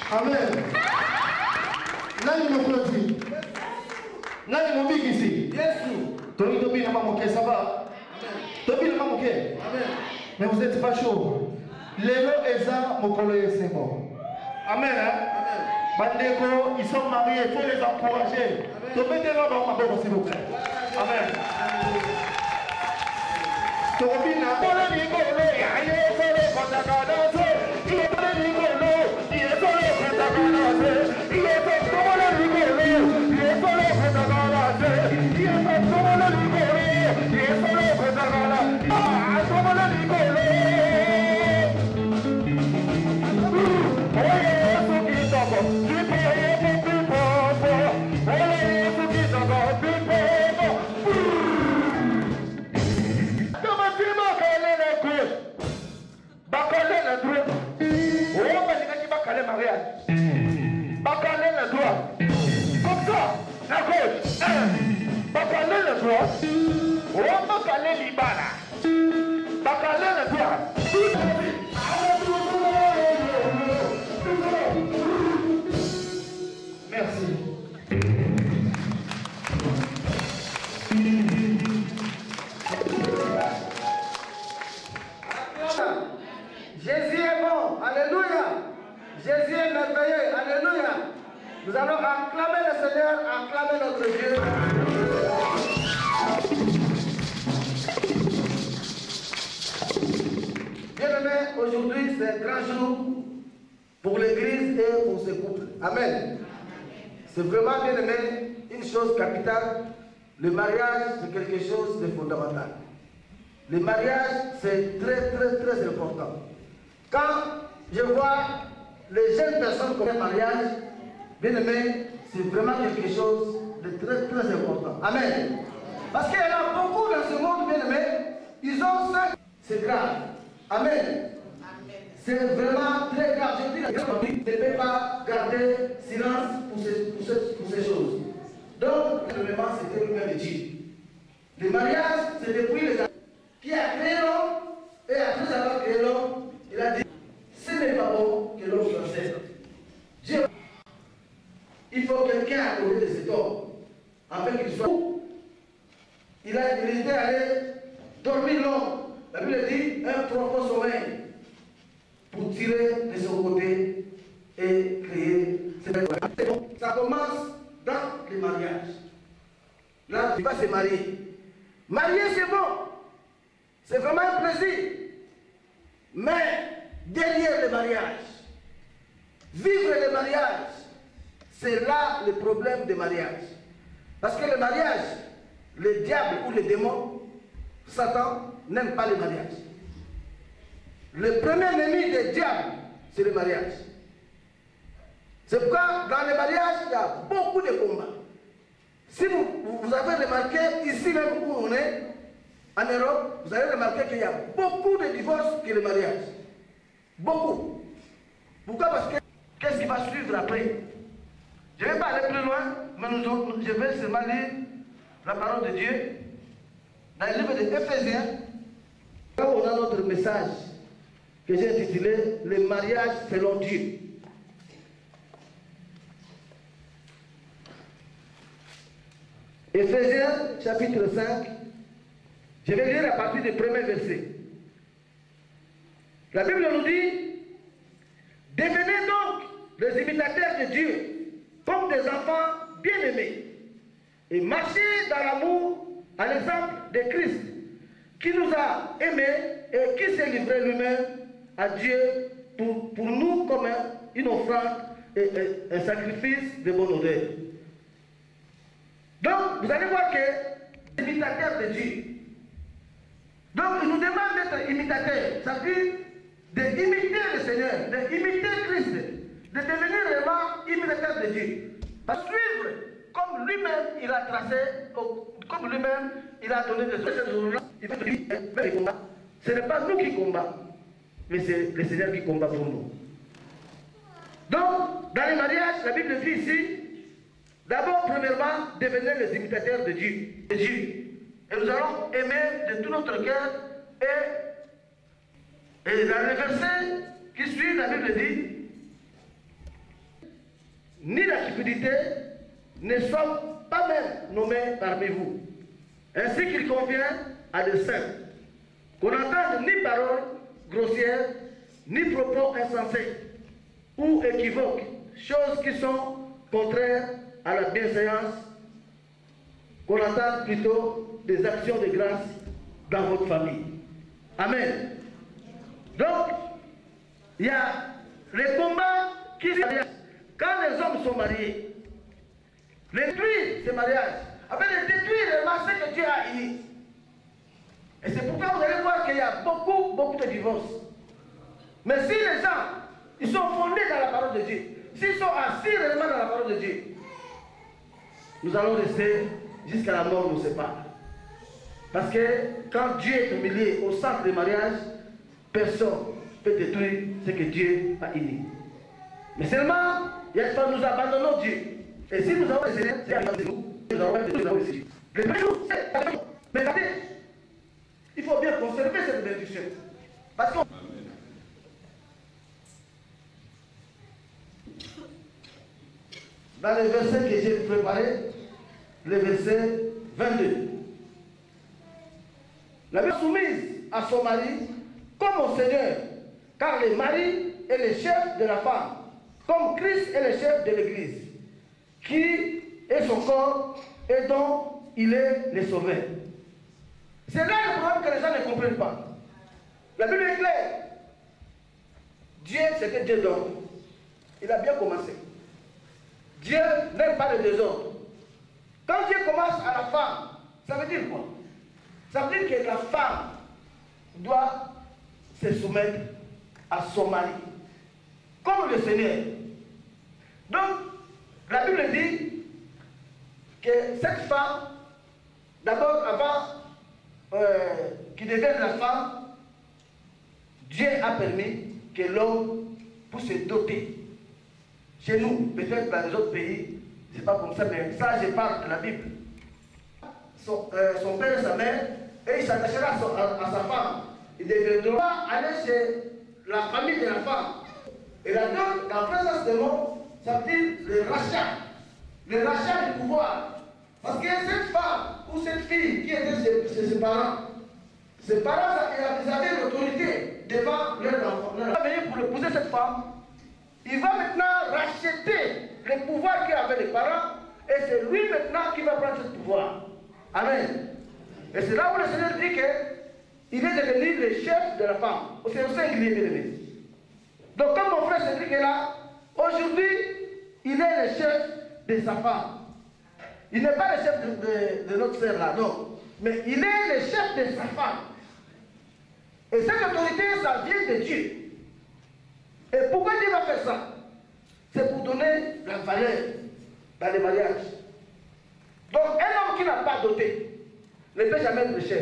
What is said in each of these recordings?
Amen. Nani mokozi? Nani mobigisi? Yesu. Tony Tobi n'a pas manqué, ça va? Tobi n'a pas manqué. Amen. Mais vous n'êtes pas chaud. Lélo Eza Mokolo c'est bon. Amen. Amen. Bandeko, ils sont mariés, il faut les encourager. Mettez-leur dans ma boue, s'il vous plaît. Amen. Tobina, Bacalé la droite. Comme ça, la gauche. Bacalé la droite. On bacalé l'ibana. Bacalé la droite. Merci. Jésus est bon. Alléluia. Jésus est merveilleux. Alléluia. Nous allons acclamer le Seigneur, acclamer notre Dieu. Bien-aimés, aujourd'hui c'est un grand jour pour l'Église et pour ses couples. Amen. C'est vraiment, bien-aimé, une chose capitale. Le mariage, c'est quelque chose de fondamental. Le mariage, c'est très, très, très important. Quand je vois les jeunes personnes qui ont un mariage, bien aimé, c'est vraiment quelque chose de très très important. Amen. Parce qu'il y en a beaucoup dans ce monde, bien aimé, ils ont ça, c'est grave. Amen. C'est vraiment très grave. Je dis que ne peut pas garder silence pour ces choses. Donc, vraiment, c'était le même Dieu. Le mariage, c'est depuis les années qui a créé l'homme, et après avoir créé l'homme, il a dit ce n'est pas bon que l'homme soit seul. Dieu, il faut quelqu'un à côté de cet homme, afin qu'il soit. Il était allé dormir l'homme. La Bible dit un profond sommeil pour tirer de son côté et créer. Ça commence dans le mariage. Là, tu vas se marier. Marier, c'est bon. C'est vraiment un plaisir. Mais derrière le mariage, vivre le mariage, c'est là le problème du mariage. Parce que le mariage, le diable ou le démon, Satan, n'aime pas le mariage. Le premier ennemi du diable, c'est le mariage. C'est pourquoi dans le mariage, il y a beaucoup de combats. Si vous avez remarqué, ici même où on est, en Europe, vous avez remarqué qu'il y a beaucoup de divorces que le mariage. Beaucoup. Pourquoi? Parce que qu'est-ce qui va suivre après? Je ne vais pas aller plus loin, mais je vais seulement lire la parole de Dieu dans le livre de Éphésiens. Là, on a notre message que j'ai intitulé Le mariage selon Dieu. Éphésiens chapitre 5, je vais lire à partir du premier verset. La Bible nous dit, devenez donc les imitateurs de Dieu, comme des enfants bien-aimés, et marchez dans l'amour à l'exemple de Christ, qui nous a aimés et qui s'est livré lui-même à Dieu pour nous comme une offrande et un sacrifice de bonne odeur. Donc, vous allez voir que les imitateurs de Dieu. Donc, il nous demande d'être imitateurs. Ça veut dire d'imiter le Seigneur, d'imiter Christ, de devenir vraiment imitateur de Dieu. Parce que suivre comme lui-même il a tracé, comme lui-même il a donné des ordres. Il faut les combats. Ce n'est pas nous qui combattons, mais c'est le Seigneur qui combat pour nous. Donc, dans les mariages, la Bible dit ici, d'abord, premièrement, devenez les imitateurs de Dieu. Et nous allons aimer de tout notre cœur. Et dans le verset qui suit, la Bible dit, ni la cupidité ne soient pas même nommés parmi vous, ainsi qu'il convient à des saints, qu'on n'entende ni paroles grossières, ni propos insensés ou équivoques, choses qui sont contraires à la bienséance, qu'on entende plutôt des actions de grâce dans votre famille. Amen. Donc, il y a les combats qui se marient. Quand les hommes sont mariés, détruire ces mariages, afin de détruire les masses que Dieu a unis. Et c'est pourquoi vous allez voir qu'il y a beaucoup de divorces. Mais si les gens, ils sont fondés dans la parole de Dieu, s'ils sont assis réellement dans la parole de Dieu, nous allons rester jusqu'à la mort nous sépare. Parce que quand Dieu est humilié au centre des mariages, personne ne peut détruire ce que Dieu a uni. Mais seulement, il y a que nous abandonnons Dieu. Et si nous avons essayé, nous avons essayé. Le premier jour, c'est la bénédiction. Mais regardez, il faut bien conserver cette bénédiction. Parce que dans le verset que j'ai préparé, le verset 22. La femme soumise à son mari comme au Seigneur, car le mari est le chef de la femme, comme Christ est le chef de l'Église, qui est son corps et dont il est le sauveur. C'est là le problème que les gens ne comprennent pas. La Bible est claire. Dieu, c'était Dieu d'ordre. Il a bien commencé. Dieu n'aime pas le désordre. Quand Dieu commence à la femme, ça veut dire quoi? Ça veut dire que la femme doit se soumettre à son mari, comme le Seigneur. Donc, la Bible dit que cette femme, d'abord, avant qu'il devienne la femme, Dieu a permis que l'homme puisse se doter. Chez nous, peut-être dans les autres pays, c'est pas comme ça, mais ça, je parle de la Bible. Son père et sa mère, et il s'attachera à sa femme. Il devra aller chez la famille de la femme. Et la donne, en présence de l'homme, ça veut dire le rachat du pouvoir. Parce que cette femme ou cette fille qui était chez ses parents, ils avaient l'autorité devant leur enfant. Il va venir pour épouser cette femme. Il va maintenant racheter le pouvoir qu'avaient les parents, et c'est lui maintenant qui va prendre ce pouvoir. Amen. Et c'est là où le Seigneur dit qu'il est devenu le chef de la femme. C'est au singulier, bien aimé. Donc, comme mon frère Cédric est là, aujourd'hui, il est le chef de sa femme. Il n'est pas le chef de notre sœur là, non. Mais il est le chef de sa femme. Et cette autorité, ça vient de Dieu. Et pourquoi Dieu va faire ça? C'est pour donner la valeur dans les mariages. Donc, un homme qui n'a pas doté ne peut jamais être le chef.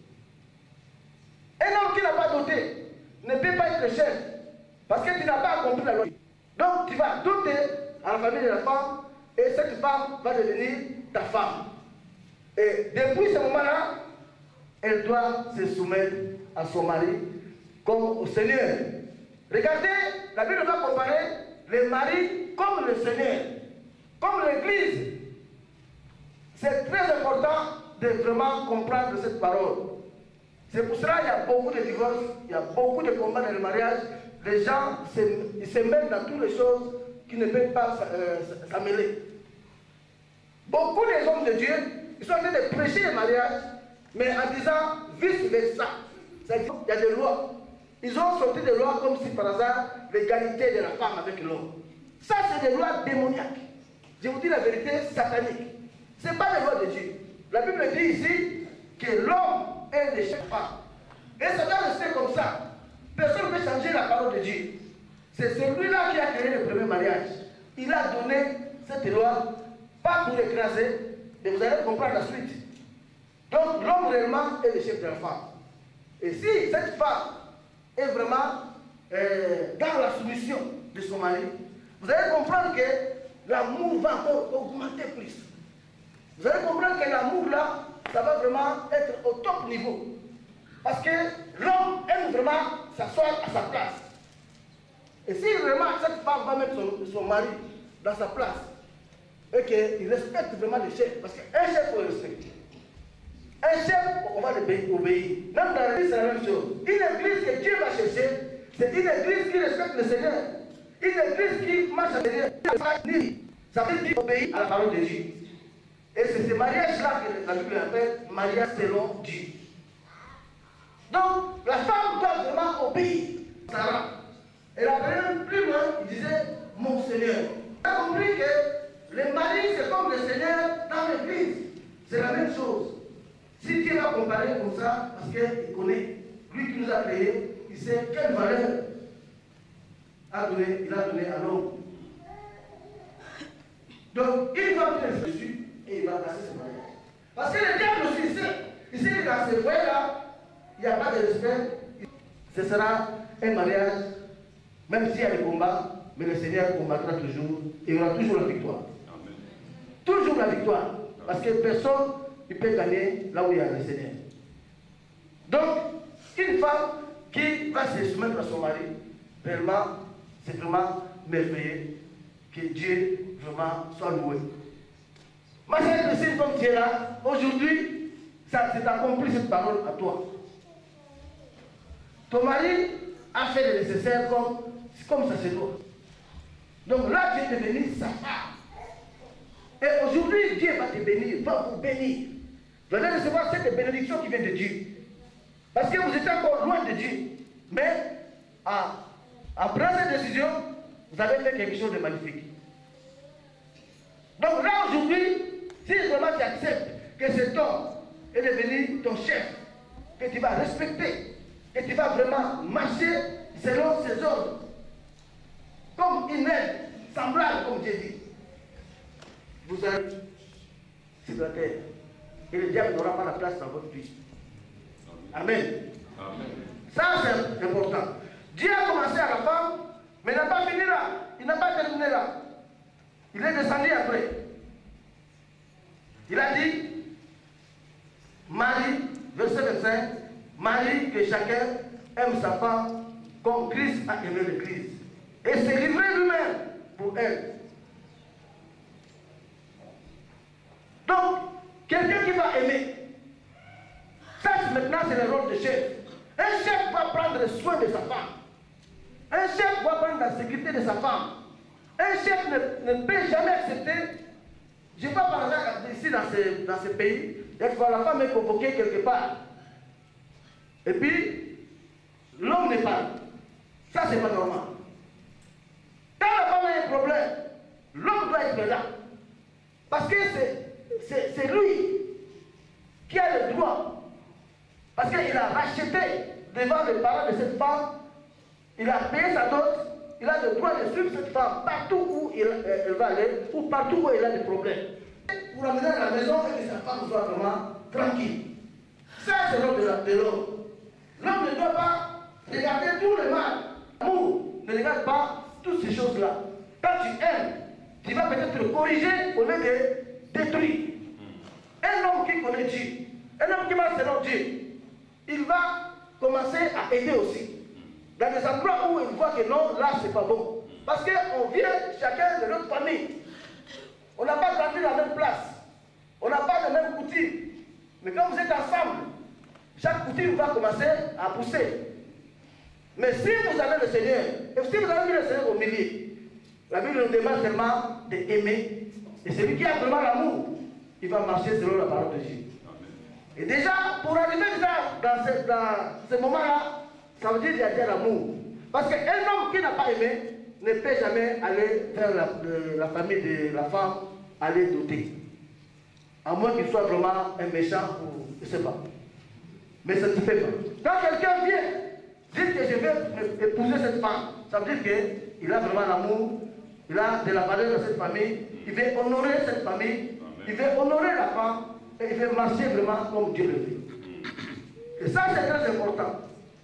Un homme qui n'a pas doté ne peut pas être le chef parce que tu n'as pas accompli la loi. Donc, tu vas doter à la famille de la femme et cette femme va devenir ta femme. Et depuis ce moment-là, elle doit se soumettre à son mari comme au Seigneur. Regardez, la Bible va comparer le mari comme le Seigneur, comme l'Église. C'est très important de vraiment comprendre cette parole. C'est pour cela qu'il y a beaucoup de divorces, il y a beaucoup de combats dans le mariage. Les gens se mêlent dans toutes les choses qui ne peuvent pas s'amêler. Beaucoup des hommes de Dieu, ils sont en train de prêcher le mariage, mais en disant vice-versa. C'est-à-dire qu'il y a des lois. Ils ont sorti des lois comme si par hasard l'égalité de la femme avec l'homme. Ça, c'est des lois démoniaques. Je vous dis la vérité, satanique. Ce n'est pas les lois de Dieu. La Bible dit ici que l'homme est le chef de la femme. Et ça doit rester comme ça. Personne ne peut changer la parole de Dieu. C'est celui-là qui a créé le premier mariage. Il a donné cette loi, pas pour l'écraser, et vous allez comprendre la suite. Donc l'homme réellement est le chef de la femme. Et si cette femme est vraiment dans la soumission de son mari, vous allez comprendre que l'amour va encore augmenter plus. Vous allez comprendre que l'amour là, ça va vraiment être au top niveau. Parce que l'homme aime vraiment s'asseoir à sa place. Et si vraiment cette femme va mettre son mari dans sa place et qu'il respecte vraiment le chef. Parce qu'un chef, il faut le respecter. Un chef, on va l'obéir. Même dans l'église, c'est la même chose. Une église que Dieu va chercher, c'est une église qui respecte le Seigneur. Une église qui marche à Seigneur. Ça veut dire obéir à la parole de Dieu. Et c'est ce mariage-là que la Bible appelle mariage selon Dieu. Donc, la femme doit vraiment obéir. Sarah. Elle a même plus loin, il disait mon Seigneur. On a compris que le mari, c'est comme le Seigneur dans l'église. C'est la même chose. Si Dieu va comparer comme ça, parce qu'il connaît, lui qui nous a créés, il sait quelle valeur il a donné à l'homme. Donc, il va venir dessus et il va casser ce mariage. Parce que le diable aussi, il sait que dans ce foyer-là, il n'y a pas de respect. Ce sera un mariage, même s'il y a des combats, mais le Seigneur combattra toujours et il y aura toujours la victoire. Amen. Toujours la victoire. Parce que personne ne peut gagner là où il y a le Seigneur. Donc, une femme qui va se soumettre à son mari, réellement, c'est vraiment merveilleux. Que Dieu vraiment soit loué. Ma chère Christine, comme tu es là, aujourd'hui, ça s'est accompli cette parole à toi. Ton mari a fait le nécessaire comme ça se doit. Donc là, Dieu est devenu sa femme. Et aujourd'hui, Dieu va te bénir, va vous bénir. Vous allez recevoir cette bénédiction qui vient de Dieu. Parce que vous êtes encore loin de Dieu. Mais en prenant cette décision, vous avez fait quelque chose de magnifique. Donc là, aujourd'hui, si vraiment tu acceptes que cet homme est devenu ton chef, que tu vas respecter, que tu vas vraiment marcher selon ses ordres, comme une aide semblable, comme Dieu dit, vous allez sur la terre. Et le diable n'aura pas la place dans votre vie. Amen. Amen. Ça, c'est important. Dieu a commencé à la femme, mais il n'a pas fini là. Il n'a pas terminé là. Il est descendu après. Il a dit, Marie, verset 25, Marie, que chacun aime sa femme comme Christ a aimé l'Église. Et s'est livré lui-même pour elle. Donc, quelqu'un qui va aimer, ça maintenant c'est le rôle de chef. Un chef va prendre soin de sa femme. Un chef va prendre la sécurité de sa femme. Un chef ne peut jamais accepter. Je vois par exemple ici dans ce pays, des fois la femme est convoquée quelque part. Et puis, l'homme n'est pas là. Ça, c'est pas normal. Quand la femme a un problème, l'homme doit être là. Parce que c'est lui qui a le droit. Parce qu'il a racheté devant les parents de cette femme. Il a payé sa dot. Il a le droit de suivre cette femme partout où elle va aller ou partout où elle a des problèmes. Pour l'amener à la maison et que sa femme soit vraiment tranquille. Ça, c'est l'homme de l'homme. L'homme ne doit pas regarder tout le mal. L'amour ne regarde pas toutes ces choses-là. Quand tu aimes, tu vas peut-être le corriger au lieu de détruire. Un homme qui connaît Dieu, un homme qui va selon Dieu, il va commencer à aider aussi. Dans des endroits où il voit que non, là c'est pas bon. Parce qu'on vient chacun de notre famille. On n'a pas grandi dans la même place. On n'a pas de même coutume. Mais quand vous êtes ensemble, chaque coutume va commencer à pousser. Mais si vous avez le Seigneur, et si vous avez mis le Seigneur au milieu, la Bible nous demande seulement d'aimer. Et celui qui a vraiment l'amour, il va marcher selon la parole de Dieu. Et déjà, pour arriver dans ce moment-là, ça veut dire qu'il y a déjà l'amour. Parce qu'un homme qui n'a pas aimé ne peut jamais aller vers la famille de la femme, aller doter. À moins qu'il soit vraiment un méchant ou je ne sais pas. Mais ça ne se fait pas. Quand quelqu'un vient dire que je vais épouser cette femme, ça veut dire qu'il a vraiment l'amour, il a de la valeur dans cette famille, il veut honorer cette famille, il veut honorer la femme et il veut marcher vraiment comme Dieu le veut. Et ça, c'est très important.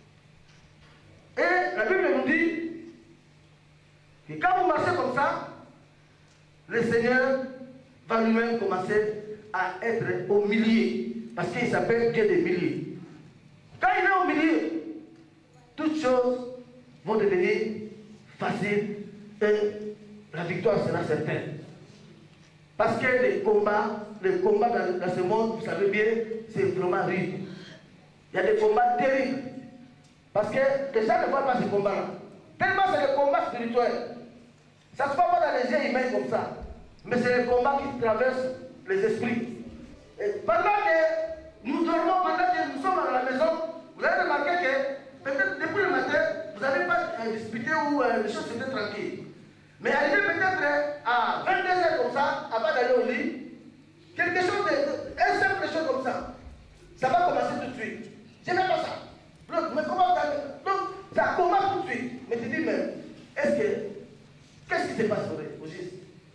Et la Bible nous dit que quand vous marchez comme ça, le Seigneur va lui-même commencer à être au milieu. Parce qu'il s'appelle Dieu des milieux. Quand il est au milieu, toutes choses vont devenir faciles et la victoire sera certaine. Parce que les combats dans ce monde, vous savez bien, c'est vraiment rude. Il y a des combats terribles. Parce que les gens ne voient pas ces combats-là. Tellement c'est des combats spirituels. Ça ne se passe pas dans les yeux humains comme ça. Mais c'est les combats qui traversent les esprits. Et pendant que nous dormons, pendant que nous sommes à la maison, vous avez remarqué que peut-être depuis le matin, vous n'avez pas discuté ou les choses étaient tranquilles. Mais arrivé peut-être à 22h comme ça, avant d'aller au lit, quelque chose un simple chose comme ça va commencer tout de suite. Je n'aime pas ça. Mais comment ça? Donc, ça commence tout de suite. Mais tu dis, mais qu'est-ce qui se passe au juste?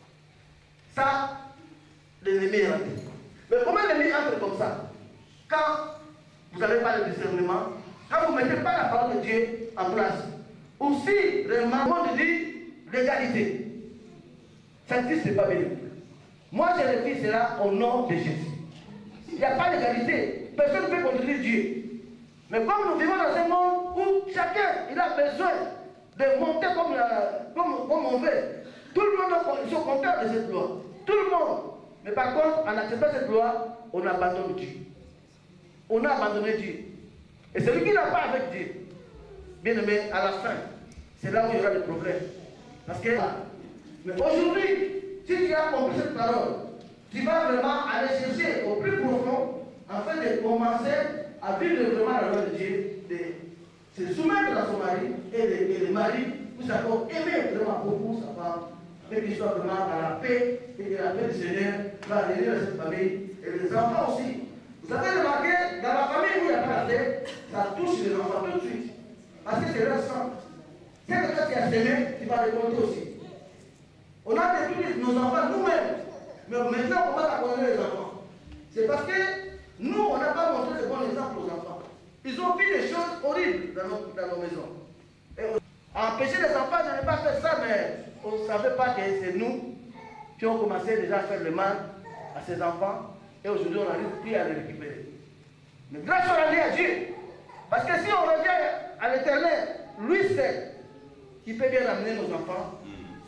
Ça, l'ennemi est rentré. Mais comment l'ennemi entre comme ça? Quand vous n'avez pas le discernement, quand vous ne mettez pas la parole de Dieu en place, aussi, réellement, le monde dit l'égalité. Ça n'existe pas bien. Moi, je le dis cela au nom de Jésus. Il n'y a pas d'égalité. Personne ne peut contredire Dieu. Mais comme nous vivons dans un monde où chacun il a besoin de monter comme on veut, tout le monde est content de cette loi. Tout le monde. Mais par contre, en acceptant cette loi, on abandonne Dieu. On a abandonné Dieu. Et celui qui n'a pas avec Dieu, bien aimé, à la fin, c'est là où il y aura des problèmes. Parce que aujourd'hui, si tu as compris cette parole, tu vas vraiment aller chercher au plus profond afin de commencer à vivre vraiment la loi de Dieu, de se soumettre à son mari et le mari, vous savez, aimer vraiment beaucoup sa femme, mais qu'il soit vraiment dans la paix et que la paix du Seigneur va réunir cette famille et les enfants aussi. Vous avez remarqué, dans la famille où il n'y a pas la paix, ça touche les enfants tout de suite. Parce que c'est leur sang. C'est que quand tu as semé, tu vas récolter aussi. On a détruit nos enfants nous-mêmes. Mais maintenant, on va abandonner les enfants. C'est parce que nous, on n'a pas montré le bon exemple aux enfants. Ils ont vu des choses horribles dans nos maisons. Et empêcher les enfants de ne pas faire ça, mais on ne savait pas que c'est nous qui ont commencé déjà à faire le mal à ces enfants. Et aujourd'hui, on n'arrive plus à les récupérer. Mais grâce à Dieu. Parce que si on revient à l'Éternel, lui seul, qui peut bien amener nos enfants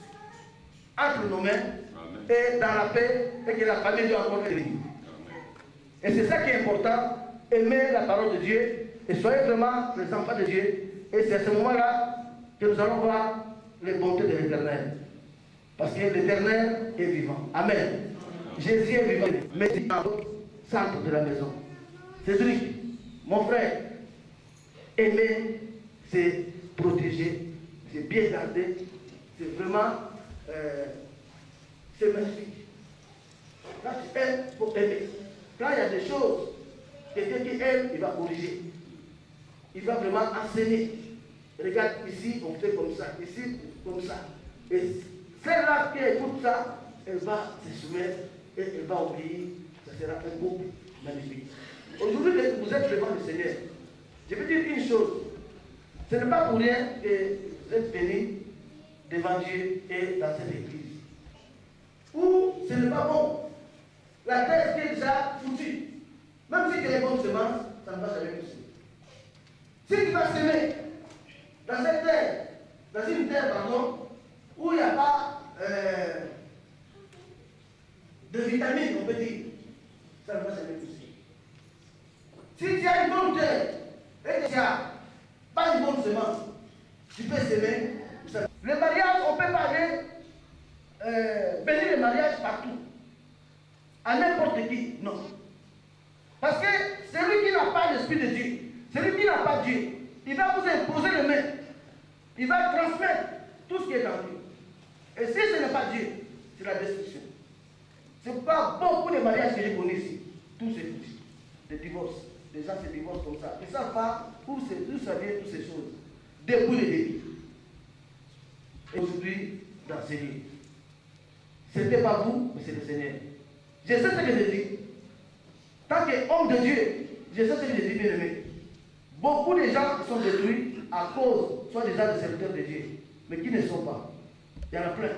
entre nos mains et dans la paix et que la famille doit encore être libre. Et c'est ça qui est important, aimer la parole de Dieu et soyez vraiment les enfants de Dieu. Et c'est à ce moment-là que nous allons voir les bontés de l'Éternel. Parce que l'Éternel est vivant. Amen. Jésus est vivant. Mais il est dans le centre de la maison. Cédric, mon frère, aimer, c'est protéger, c'est bien garder, c'est vraiment, c'est magnifique. Quand tu aimes, il faut aimer. Quand il y a des choses, quelqu'un qui aime, il va corriger. Il va vraiment enseigner. Regarde, ici, on fait comme ça, ici, comme ça. Et celle-là qui écoute ça, elle va se soumettre et elle va obéir. Ça sera un groupe magnifique. Aujourd'hui, vous êtes devant le Seigneur. Je veux dire une chose. Ce n'est pas pour rien que vous êtes venus devant Dieu et dans cette église. Ou ce n'est pas bon. La terre qui est déjà foutue. Même si tu as une bonne semence, ça ne va jamais pousser. Si tu vas semer dans cette terre, dans une terre, pardon, où il n'y a pas de vitamines, on peut dire, ça ne va jamais pousser. Si tu as une bonne terre et que tu n'as pas une bonne semence, tu peux semer. Le mariage, on ne peut pas aller bénir le mariage partout. À n'importe qui, non. Parce que celui qui n'a pas l'Esprit de Dieu, celui qui n'a pas Dieu, il va vous imposer les mains. Il va transmettre tout ce qui est en lui. Et si ce n'est pas Dieu, c'est la destruction. Ce n'est pas beaucoup de mariages que j'ai connus ici. Tous ces petits. Des divorces. Les gens se divorcent comme ça. Ils ne savent pas où ça vient toutes ces choses. Depuis le début. Et aujourd'hui, d'enseigner. Ce n'était pas vous, mais c'est le Seigneur. Je sais ce que je dis. Tant qu'homme de Dieu, je sais ce que je dis, bien aimé. Beaucoup de gens sont détruits à cause, soit déjà des serviteurs de Dieu, mais qui ne sont pas. Il y en a plein.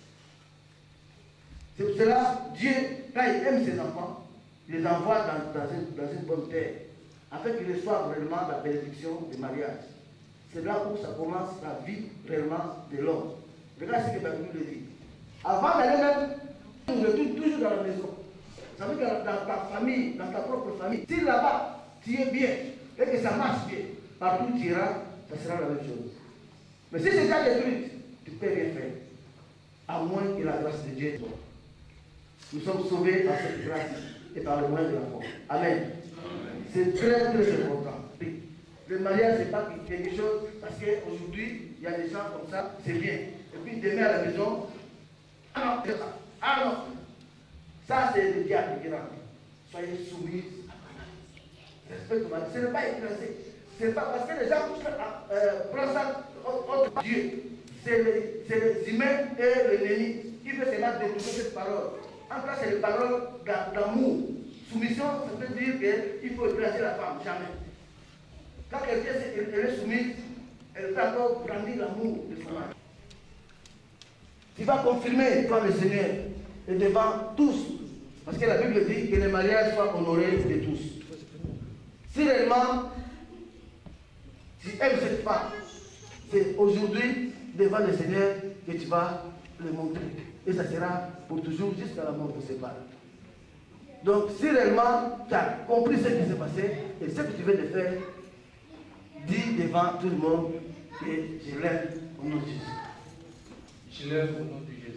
C'est pour cela, Dieu, quand il aime ses enfants, il les envoie dans une bonne terre, afin qu'ils reçoivent réellement la bénédiction du mariage. C'est là où ça commence la vie réellement de l'homme. Regarde ce que la Bible dit. Avant d'aller même, on retourne toujours dans la maison. Ça veut dire que dans ta famille, dans ta propre famille, si là-bas, tu es bien, et que ça marche bien, partout où tu iras, ça sera la même chose. Mais si c'est déjà détruit, tu ne peux rien faire. À moins que la grâce de Dieu soit. Nous sommes sauvés par cette grâce et par le moyen de la foi. Amen. C'est très très important. Le mariage, ce n'est pas quelque chose, parce qu'aujourd'hui, il y a des gens comme ça, c'est bien. Et puis demain à la maison, ah non, ah non. Ça, c'est le diable qui rentre. Soyez soumis à ma mari. Respecte ton mari. Ce n'est pas écrasé. Ce n'est pas parce que les gens prennent ça autre Dieu. C'est les humains et l'ennemi qui veut se mettre détourner cette parole. En fait, c'est les paroles d'amour. Soumission, ça veut dire qu'il faut écraser la femme, jamais. Quand quelqu'un est soumise, elle peut encore brandir l'amour de son mari. Tu vas confirmer devant le Seigneur et devant tous. Parce que la Bible dit que le mariage soit honoré de tous. Si réellement tu aimes cette femme, c'est aujourd'hui devant le Seigneur que tu vas le montrer. Et ça sera pour toujours jusqu'à la mort de ses parents. Donc si réellement tu as compris ce qui s'est passé et ce que tu veux de faire, dis devant tout le monde que je l'aime au nom de Jésus. Je l'aime au nom de Jésus.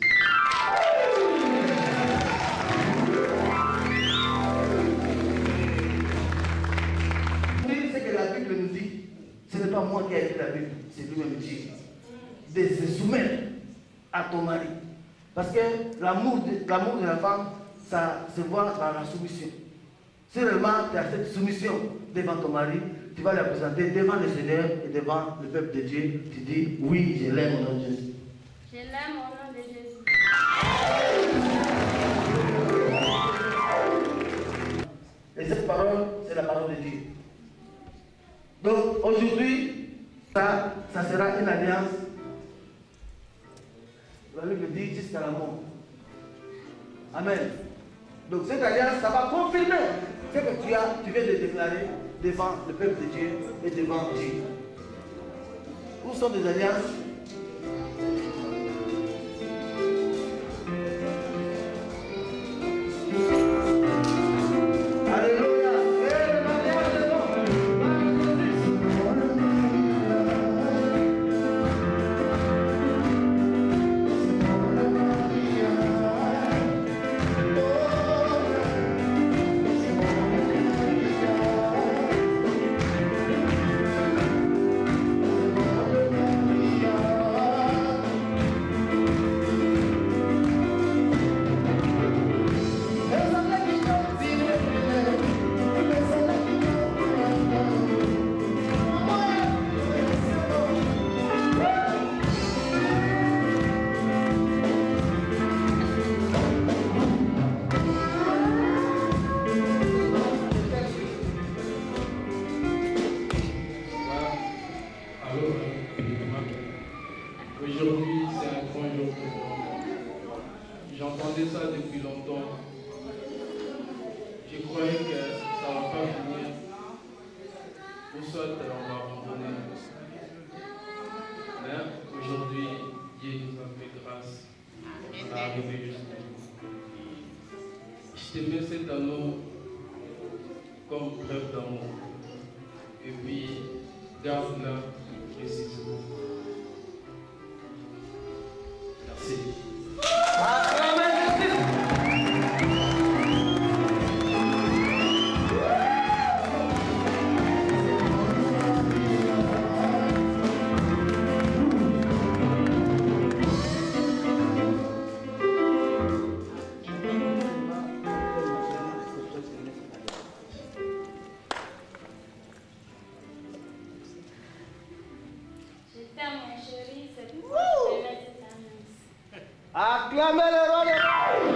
Ce que la Bible nous dit, ce n'est pas moi qui ai écrit la Bible, c'est lui-même Dieu. De se soumettre à ton mari. Parce que l'amour de la femme, ça se voit par la soumission. Si réellement tu as cette soumission devant ton mari, tu vas la présenter devant le Seigneur et devant le peuple de Dieu. Tu dis, oui, je l'aime au nom de Jésus. Je l'aime au nom de Jésus. Et cette parole, c'est la parole de Dieu. Donc aujourd'hui, ça sera une alliance. La Bible dit jusqu'à la mort. Amen. Donc cette alliance, ça va confirmer ce que tu viens de déclarer devant le peuple de Dieu et devant Dieu. Où sont des alliances? Aujourd'hui, c'est un grand jour pour moi. J'entendais ça depuis longtemps. Je croyais que ça ne va pas finir. Ou soit on va abandonner. Mais aujourd'hui, Dieu nous a fait grâce d'arriver jusqu'à nous. Je te mets cet anneau comme preuve d'amour. Et puis, garde-la précisément. Merci. Acclamez le roi des rois.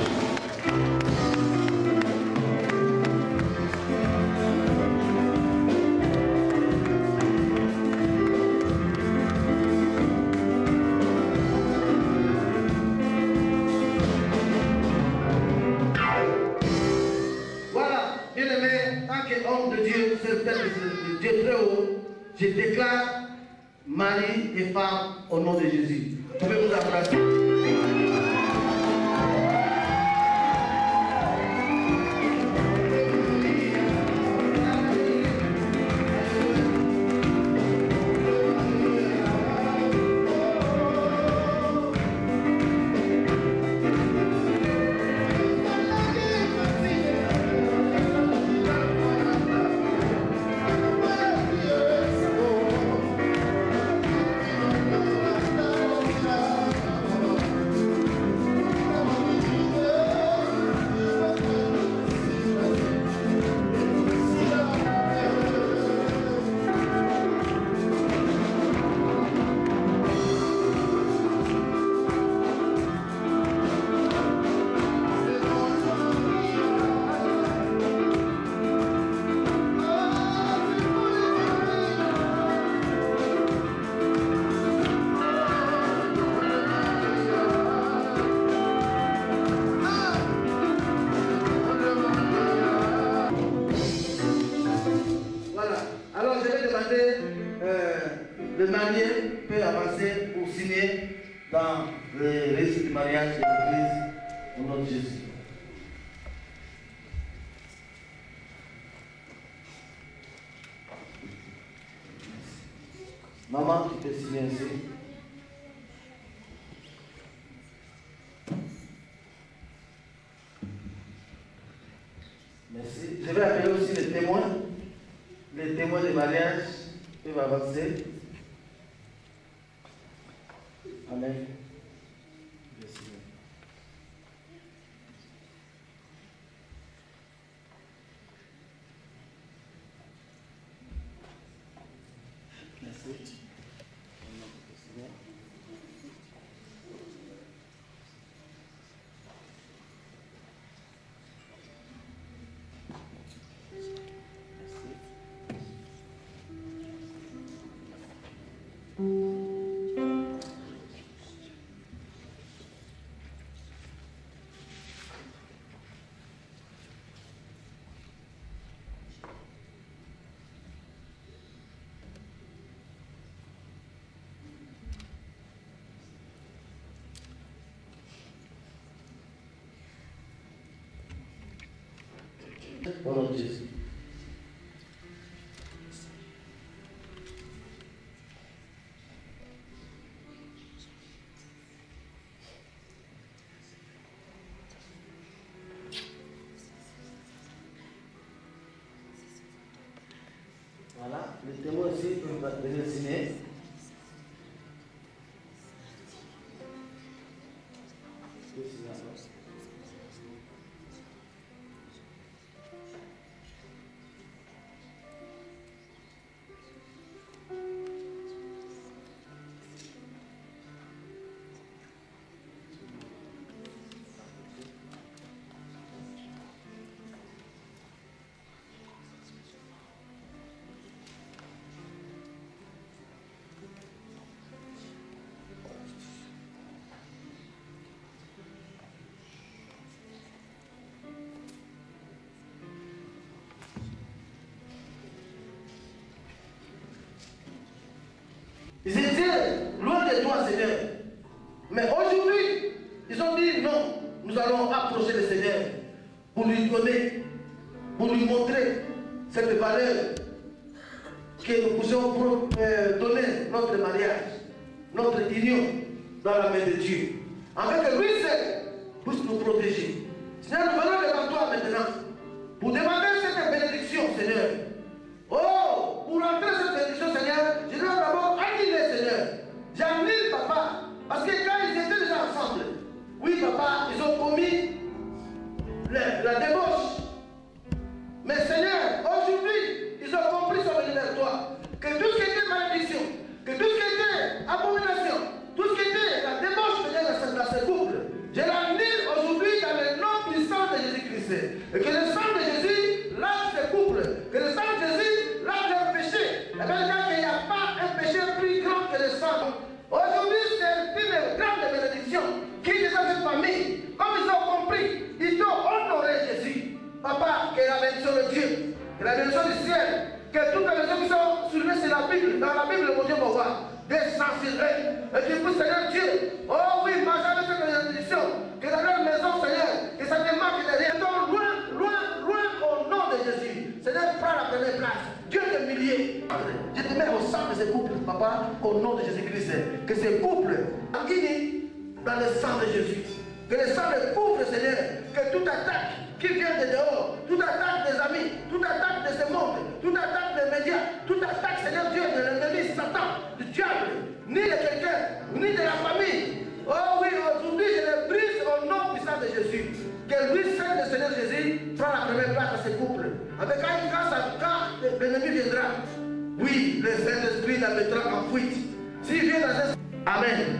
Voilà, bien-aimé, tant qu'homme de Dieu, serviteur de Dieu très haut, je déclare mari et femme au nom de Jésus. Vous pouvez vous applaudir. les récits du mariage de l'Église au nom de Jésus. Maman, tu peux signer ici. Merci. Je vais appeler aussi les témoins. Les témoins du mariage peuvent avancer. Amen. Merci. Merci. Au nom de Jésus. Voilà, les témoins aussi peuvent venir signer. Ils étaient loin de toi, Seigneur. Mais aujourd'hui, ils ont dit non, nous allons approcher le Seigneur pour lui donner, pour lui montrer cette valeur que nous puissions donner notre mariage, notre union dans la main de Dieu. Afin que lui seul puisse nous protéger. Seigneur, nous venons devant toi maintenant pour demander cette bénédiction, Seigneur. Oh, pour entrer cette bénédiction, Seigneur, je dois d'abord annuler, Seigneur. J'annule, papa, parce que quand ils étaient déjà ensemble, oui, papa, ils ont commis la débauche. Mais Seigneur, aujourd'hui, ils ont compris son venir vers toi. Que tout ce qui était malédiction, que tout ce qui était abomination, tout ce qui était la débauche, Seigneur, dans ce couple, je l'annule aujourd'hui dans le nom puissant de Jésus-Christ. Et que le sang de Jésus lave ce couple. Que le sang de Jésus lave leur péché. Et bien, qu'il n'y a pas un péché plus grand que le sang. Aujourd'hui, c'est une grande bénédiction qui est dans cette famille. Comme ils ont compris, ils ont honoré Jésus. Papa, que la bénédiction de Dieu, que la bénédiction du ciel, que toutes les gens qui sont soulevées sur la Bible, dans la Bible, mon Dieu va voir, descend sur eux. Et tu peux, Seigneur Dieu, oh oui, marche avec cette bénédiction, que dans leur maison, Seigneur, que ça ne manque de rien. Donc, loin, loin, loin au nom de Jésus. Seigneur, prends la première place. Dieu de milliers. Je te mets au sang de ces couples, papa, au nom de Jésus-Christ. Que ces couples, unis dans le sang de Jésus. Que le sang les couvre, Seigneur. Que toute attaque qui vient de dehors, toute attaque des amis, toute attaque de ce monde, toute attaque des médias, toute attaque, Seigneur Dieu, de l'ennemi, Satan, du diable, ni de quelqu'un, ni de la famille. Oh oui, aujourd'hui, je les brise au nom puissant de Jésus. Que lui seul, le Seigneur Jésus, prend la première place à ce couple. Avec quand l'ennemi viendra, oui, le Saint-Esprit la mettra en fuite. S'il vient dans ce... Amen.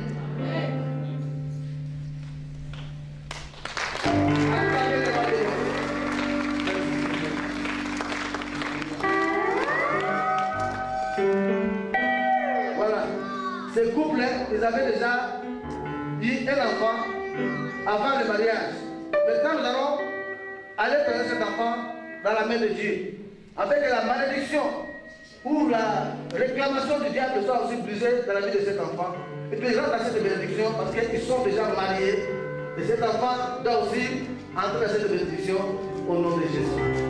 Voilà. Ces couples, ils avaient déjà eu un enfant avant le mariage. Maintenant, nous allons aller prendre cet enfant dans la main de Dieu. Afin que la malédiction ou la réclamation du diable soit aussi brisée dans la vie de cet enfant. Et puis, ils rentrent dans cette bénédiction parce qu'ils sont déjà mariés. Et cet enfant doit aussi entrer dans cette bénédiction au nom de Jésus.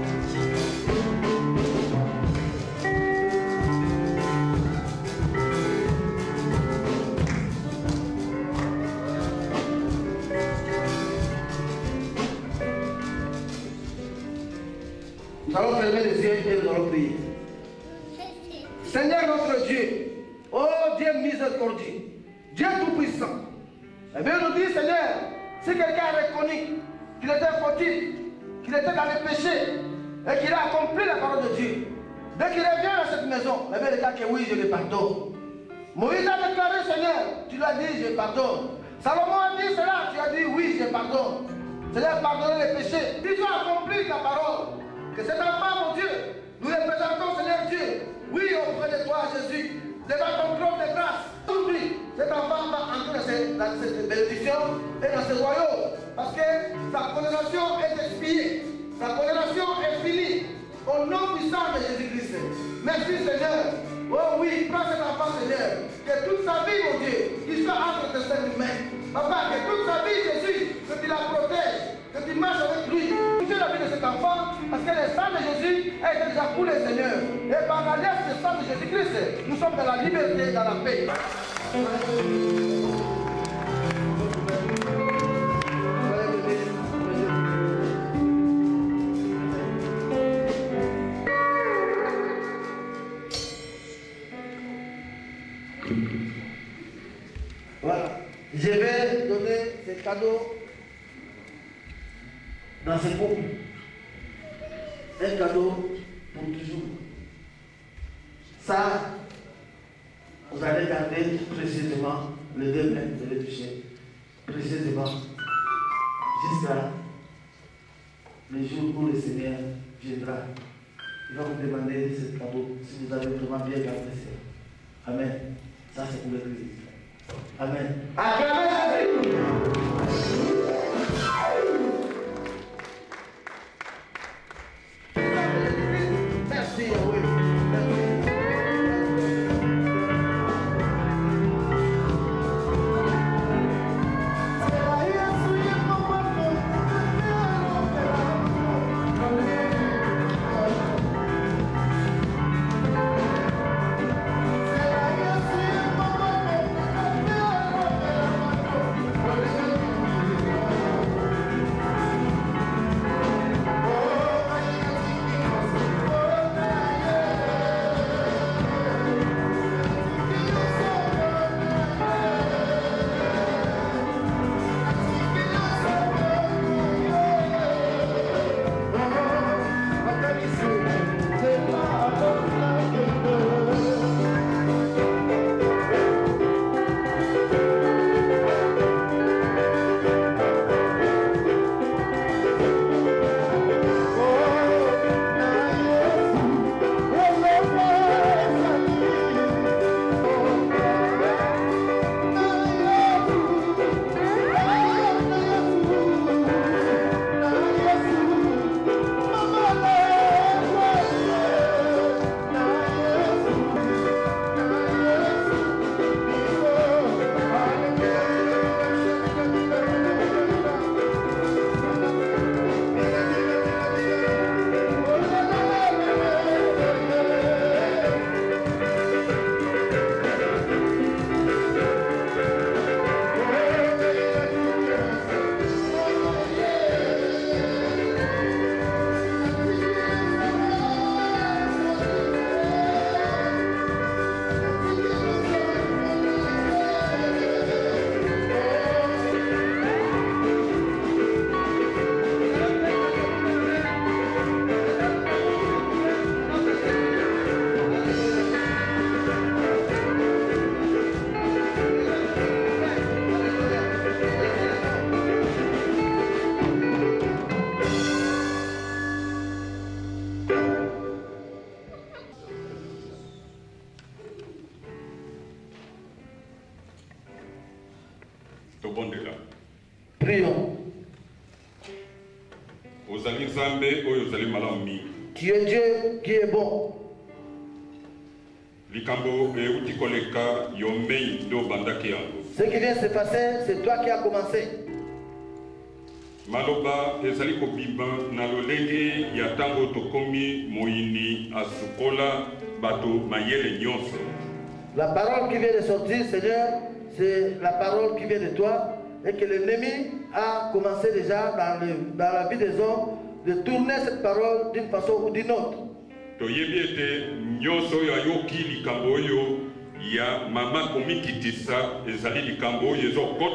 Nous allons fermer les yeux et nous allons prier. Seigneur notre Dieu, oh Dieu miséricordieux, Dieu tout-puissant, eh bien nous dit Seigneur, si quelqu'un a reconnu qu'il était fautif, qu'il était dans le péché et qu'il a accompli la parole de Dieu, dès qu'il revient dans cette maison, eh bien il dit que oui, je le pardonne. Moïse a déclaré Seigneur, tu lui as dit je pardonne. Salomon a dit cela, tu as dit oui, je pardonne. Seigneur, pardonne les péchés. Si tu as accompli ta parole, que cet enfant, mon Dieu, nous le présentons, Seigneur Dieu, oui, auprès de toi, Jésus, devant ton trône de grâce. Aujourd'hui, cet enfant va entrer dans cette bénédiction et dans ce royaume, parce que sa condamnation est expiée, sa condamnation est finie, au nom puissant de Jésus-Christ. Merci, Seigneur. Oh oui, prends cet enfant, Seigneur, que toute sa vie, mon Dieu, qu'il soit entre tes mains. Papa, que toute sa vie, Jésus, que tu la protèges, que tu marches avec lui. Touchez la vie de cet enfant, parce que le sang de Jésus a été déjà coulé, Seigneur. Et par l'alliance du sang de Jésus-Christ, nous sommes dans la liberté, dans la paix. Voilà. Je vais donner ces cadeaux dans ce couple. Un cadeau pour toujours. Ça, vous allez garder précisément les deux mains, vous allez toucher précisément jusqu'à le jour où le Seigneur viendra. Il va vous demander ce cadeau si vous avez vraiment bien gardé ça. Amen. Ça, c'est pour l'Église. Amen. Acclamez Jésus. Merci, Yahweh. Prions. Ozali Nzambe oyo ozali malamu mingi. Tu es Dieu qui est bon. Ce qui vient se passer, c'est toi qui as commencé. Maloba ezali kobimba na lolenge ya tango tokomi moyini asukola bato mayele nyonso. La parole qui vient de sortir, Seigneur, c'est la parole qui vient de toi et que l'ennemi a commencé déjà dans la vie des hommes de tourner cette parole d'une façon ou d'une autre. Toyebi ete nyonso ya yoki likambo oyo ya mama komikitisa ezali likambo oyo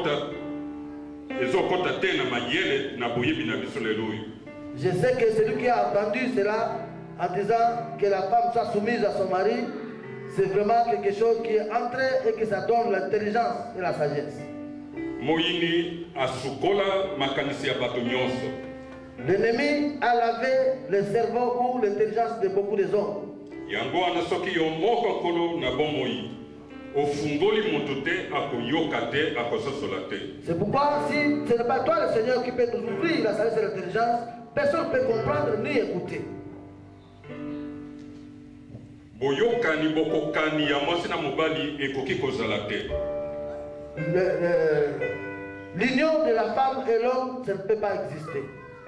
ezokota te na mayele na boyebi na biso lelo oyo. Je sais que celui qui a entendu cela en disant que la femme soit soumise à son mari, c'est vraiment quelque chose qui est entré et que ça donne l'intelligence et la sagesse. Moyini asukola makanisi ya bato nyonso. L'ennemi a lavé le cerveau ou l'intelligence de beaucoup des hommes. Yango anasoki yo moko kolo na bomoi. Ofungoli motote akoyoka te akososola te. C'est pourquoi si ce n'est pas toi le Seigneur qui peut nous ouvrir la sagesse et l'intelligence, personne ne peut comprendre ni écouter. Boyokani bokokani ya mwasi na mobali ekoki kozala te. L'union de la femme et l'homme, ça ne peut pas exister.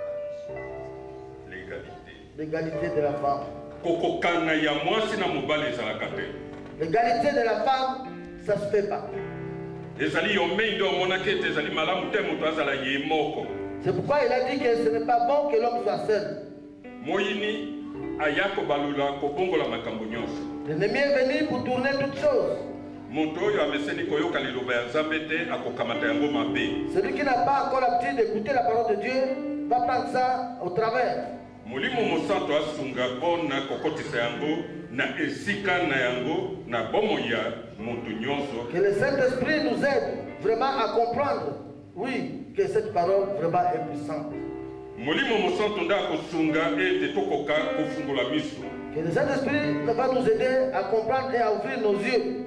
L'égalité de la femme. Kokokana ya mwasi na mobali ezalaka te. L'égalité de la femme, ça ne se fait pas. C'est pourquoi il a dit que ce n'est pas bon que l'homme soit seul. L'ennemi est venu pour tourner toutes choses. Celui qui n'a pas encore l'habitude d'écouter la parole de Dieu va prendre ça au travers. Molimo mosanto asunga pona kokotisa yango na esika na yango na bomo ya moto nyonso. Que le Saint-Esprit nous aide vraiment à comprendre, oui, que cette parole vraiment est puissante. Molimo mosanto nda kosunga ete tokoka kofungula miso. Que le Saint-Esprit va nous aider à comprendre et à ouvrir nos yeux.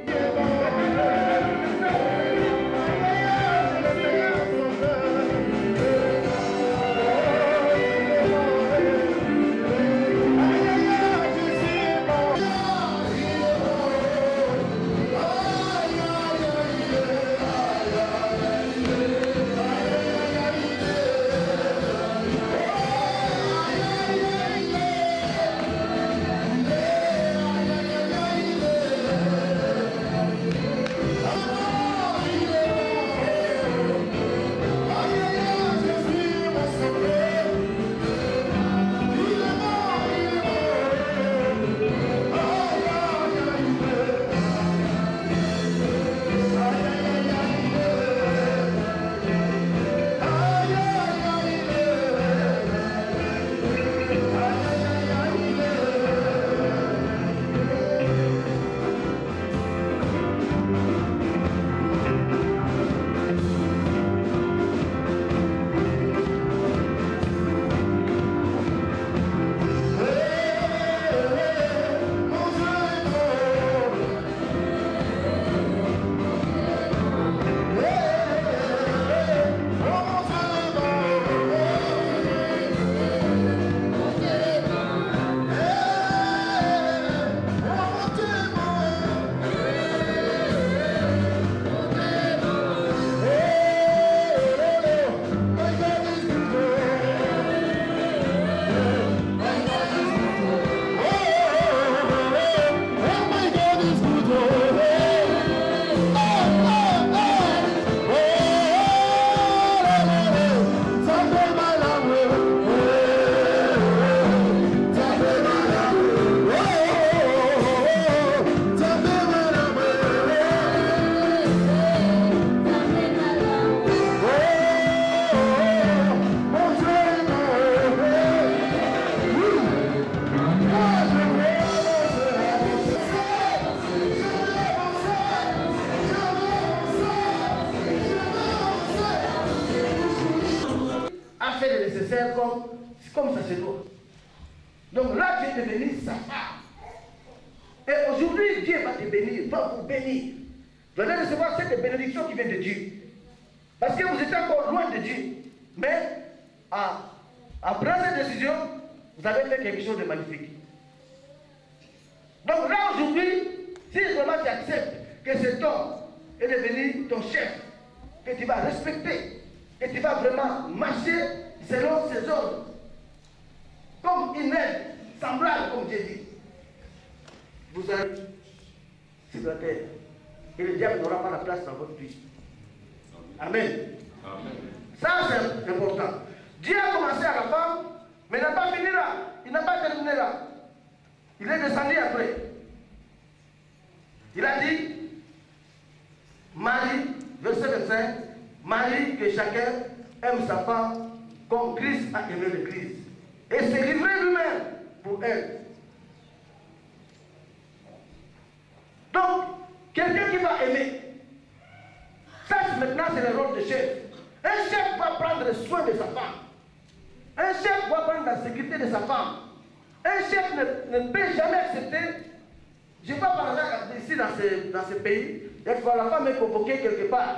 Comme ça se doit. Donc là, Dieu te bénit sa femme. Et aujourd'hui, Dieu va te bénir, va vous bénir. Vous allez recevoir cette bénédiction qui vient de Dieu. Parce que vous êtes encore loin de Dieu. Mais après cette décision, vous avez fait quelque chose de magnifique. Donc là, aujourd'hui, Si vraiment tu acceptes que cet homme est devenu ton chef, que tu vas respecter, que tu vas vraiment marcher selon ses ordres, comme une aide semblable, comme Dieu dit, vous allez sur la terre. Et le diable n'aura pas la place dans votre vie. Amen. Amen. Ça, c'est important. Dieu a commencé à la femme, mais il n'a pas fini là. Il n'a pas terminé là. Il est descendu après. Il a dit, Marie, verset 25, Marie, que chacun aime sa femme comme Christ a aimé l'Église. Et s'est livré lui-même pour elle. Donc, quelqu'un qui va aimer, ça maintenant c'est le rôle de chef. Un chef va prendre soin de sa femme. Un chef va prendre la sécurité de sa femme. Un chef ne peut jamais accepter. Je vois par exemple ici dans ce pays, des fois la femme est convoquée quelque part.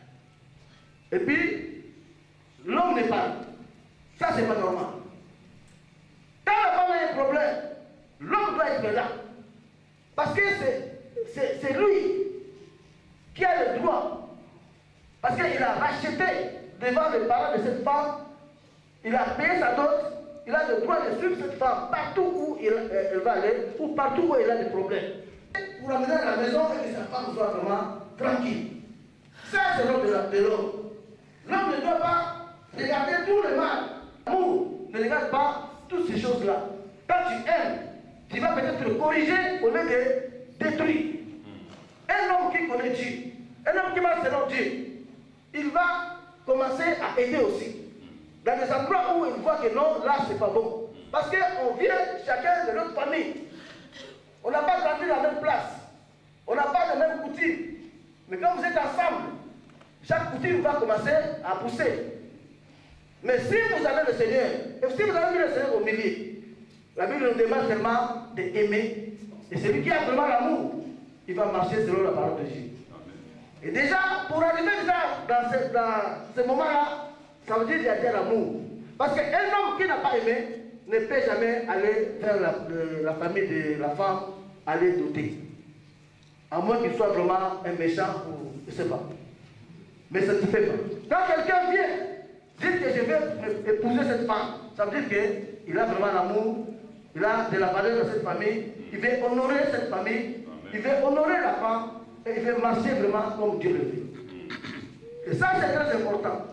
Et puis, l'homme n'est pas là. Ça, c'est pas normal. Quand la femme a un problème, l'homme doit être là. Parce que c'est lui qui a le droit. Parce qu'il a racheté devant les parents de cette femme. Il a payé sa dot. Il a le droit de suivre cette femme partout où elle va aller ou partout où elle a des problèmes. Pour l'amener à la maison et que sa femme soit vraiment tranquille. Ça, c'est l'homme de l'homme. L'homme ne doit pas regarder tout le mal. L'amour ne regarde pas toutes ces choses-là. Quand tu aimes, tu vas peut-être le corriger au lieu de détruire. Un homme qui connaît Dieu, un homme qui va selon Dieu, il va commencer à aider aussi. Dans des endroits où il voit que non, là, c'est pas bon. Parce qu'on vient chacun de notre famille. On n'a pas grandi dans la même place. On n'a pas de même coutume. Mais quand vous êtes ensemble, chaque coutume va commencer à pousser. Mais si vous avez le Seigneur, et si vous avez mis le Seigneur au milieu, la Bible nous demande seulement d'aimer. Et celui qui a vraiment l'amour, il va marcher selon la parole de Dieu. Et déjà, pour arriver dans ce moment-là, ça veut dire qu'il y a déjà l'amour. Parce qu'un homme qui n'a pas aimé ne peut jamais aller vers la famille de la femme, aller doter. À moins qu'il soit vraiment un méchant ou je ne sais pas. Mais ça ne se fait pas. Quand quelqu'un vient dire que je vais épouser cette femme, ça veut dire qu'il a vraiment l'amour, il a de la valeur dans cette famille, il veut honorer cette famille, il veut honorer la femme, et il veut marcher vraiment comme Dieu le veut. Et ça, c'est très important.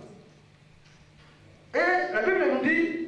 Et la Bible nous dit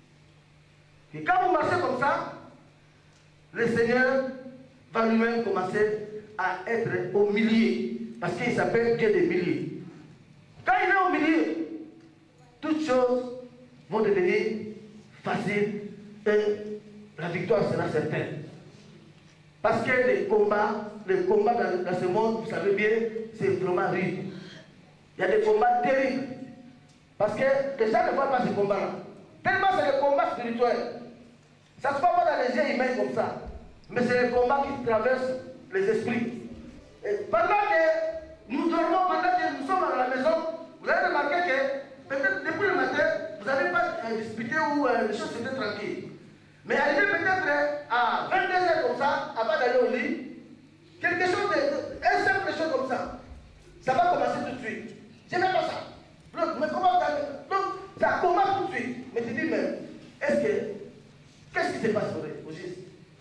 que quand vous marchez comme ça, le Seigneur va lui-même commencer à être au milieu. Parce qu'il s'appelle Dieu des milliers. Quand il est au milieu, toutes choses vont devenir faciles et la victoire sera certaine. Parce que les combats dans ce monde, vous savez bien, c'est vraiment rude. Il y a des combats terribles. Parce que les gens ne voient pas ces combats-là. Tellement c'est le combat spirituel. Ça ne se passe pas dans les yeux humains comme ça. Mais c'est le combat qui traverse les esprits. Et pendant que nous dormons, pendant que nous sommes à la maison, vous avez remarqué que peut-être depuis le matin, vous n'avez pas discuté où les choses étaient tranquilles. Mais arrivé peut-être à 22h comme ça, avant d'aller au lit, quelque chose un simple chose comme ça va commencer tout de suite. Je n'aime pas ça. Mais comment ça? Donc, ça commence tout de suite. Mais tu dis, mais qu'est-ce qui se passe au juste?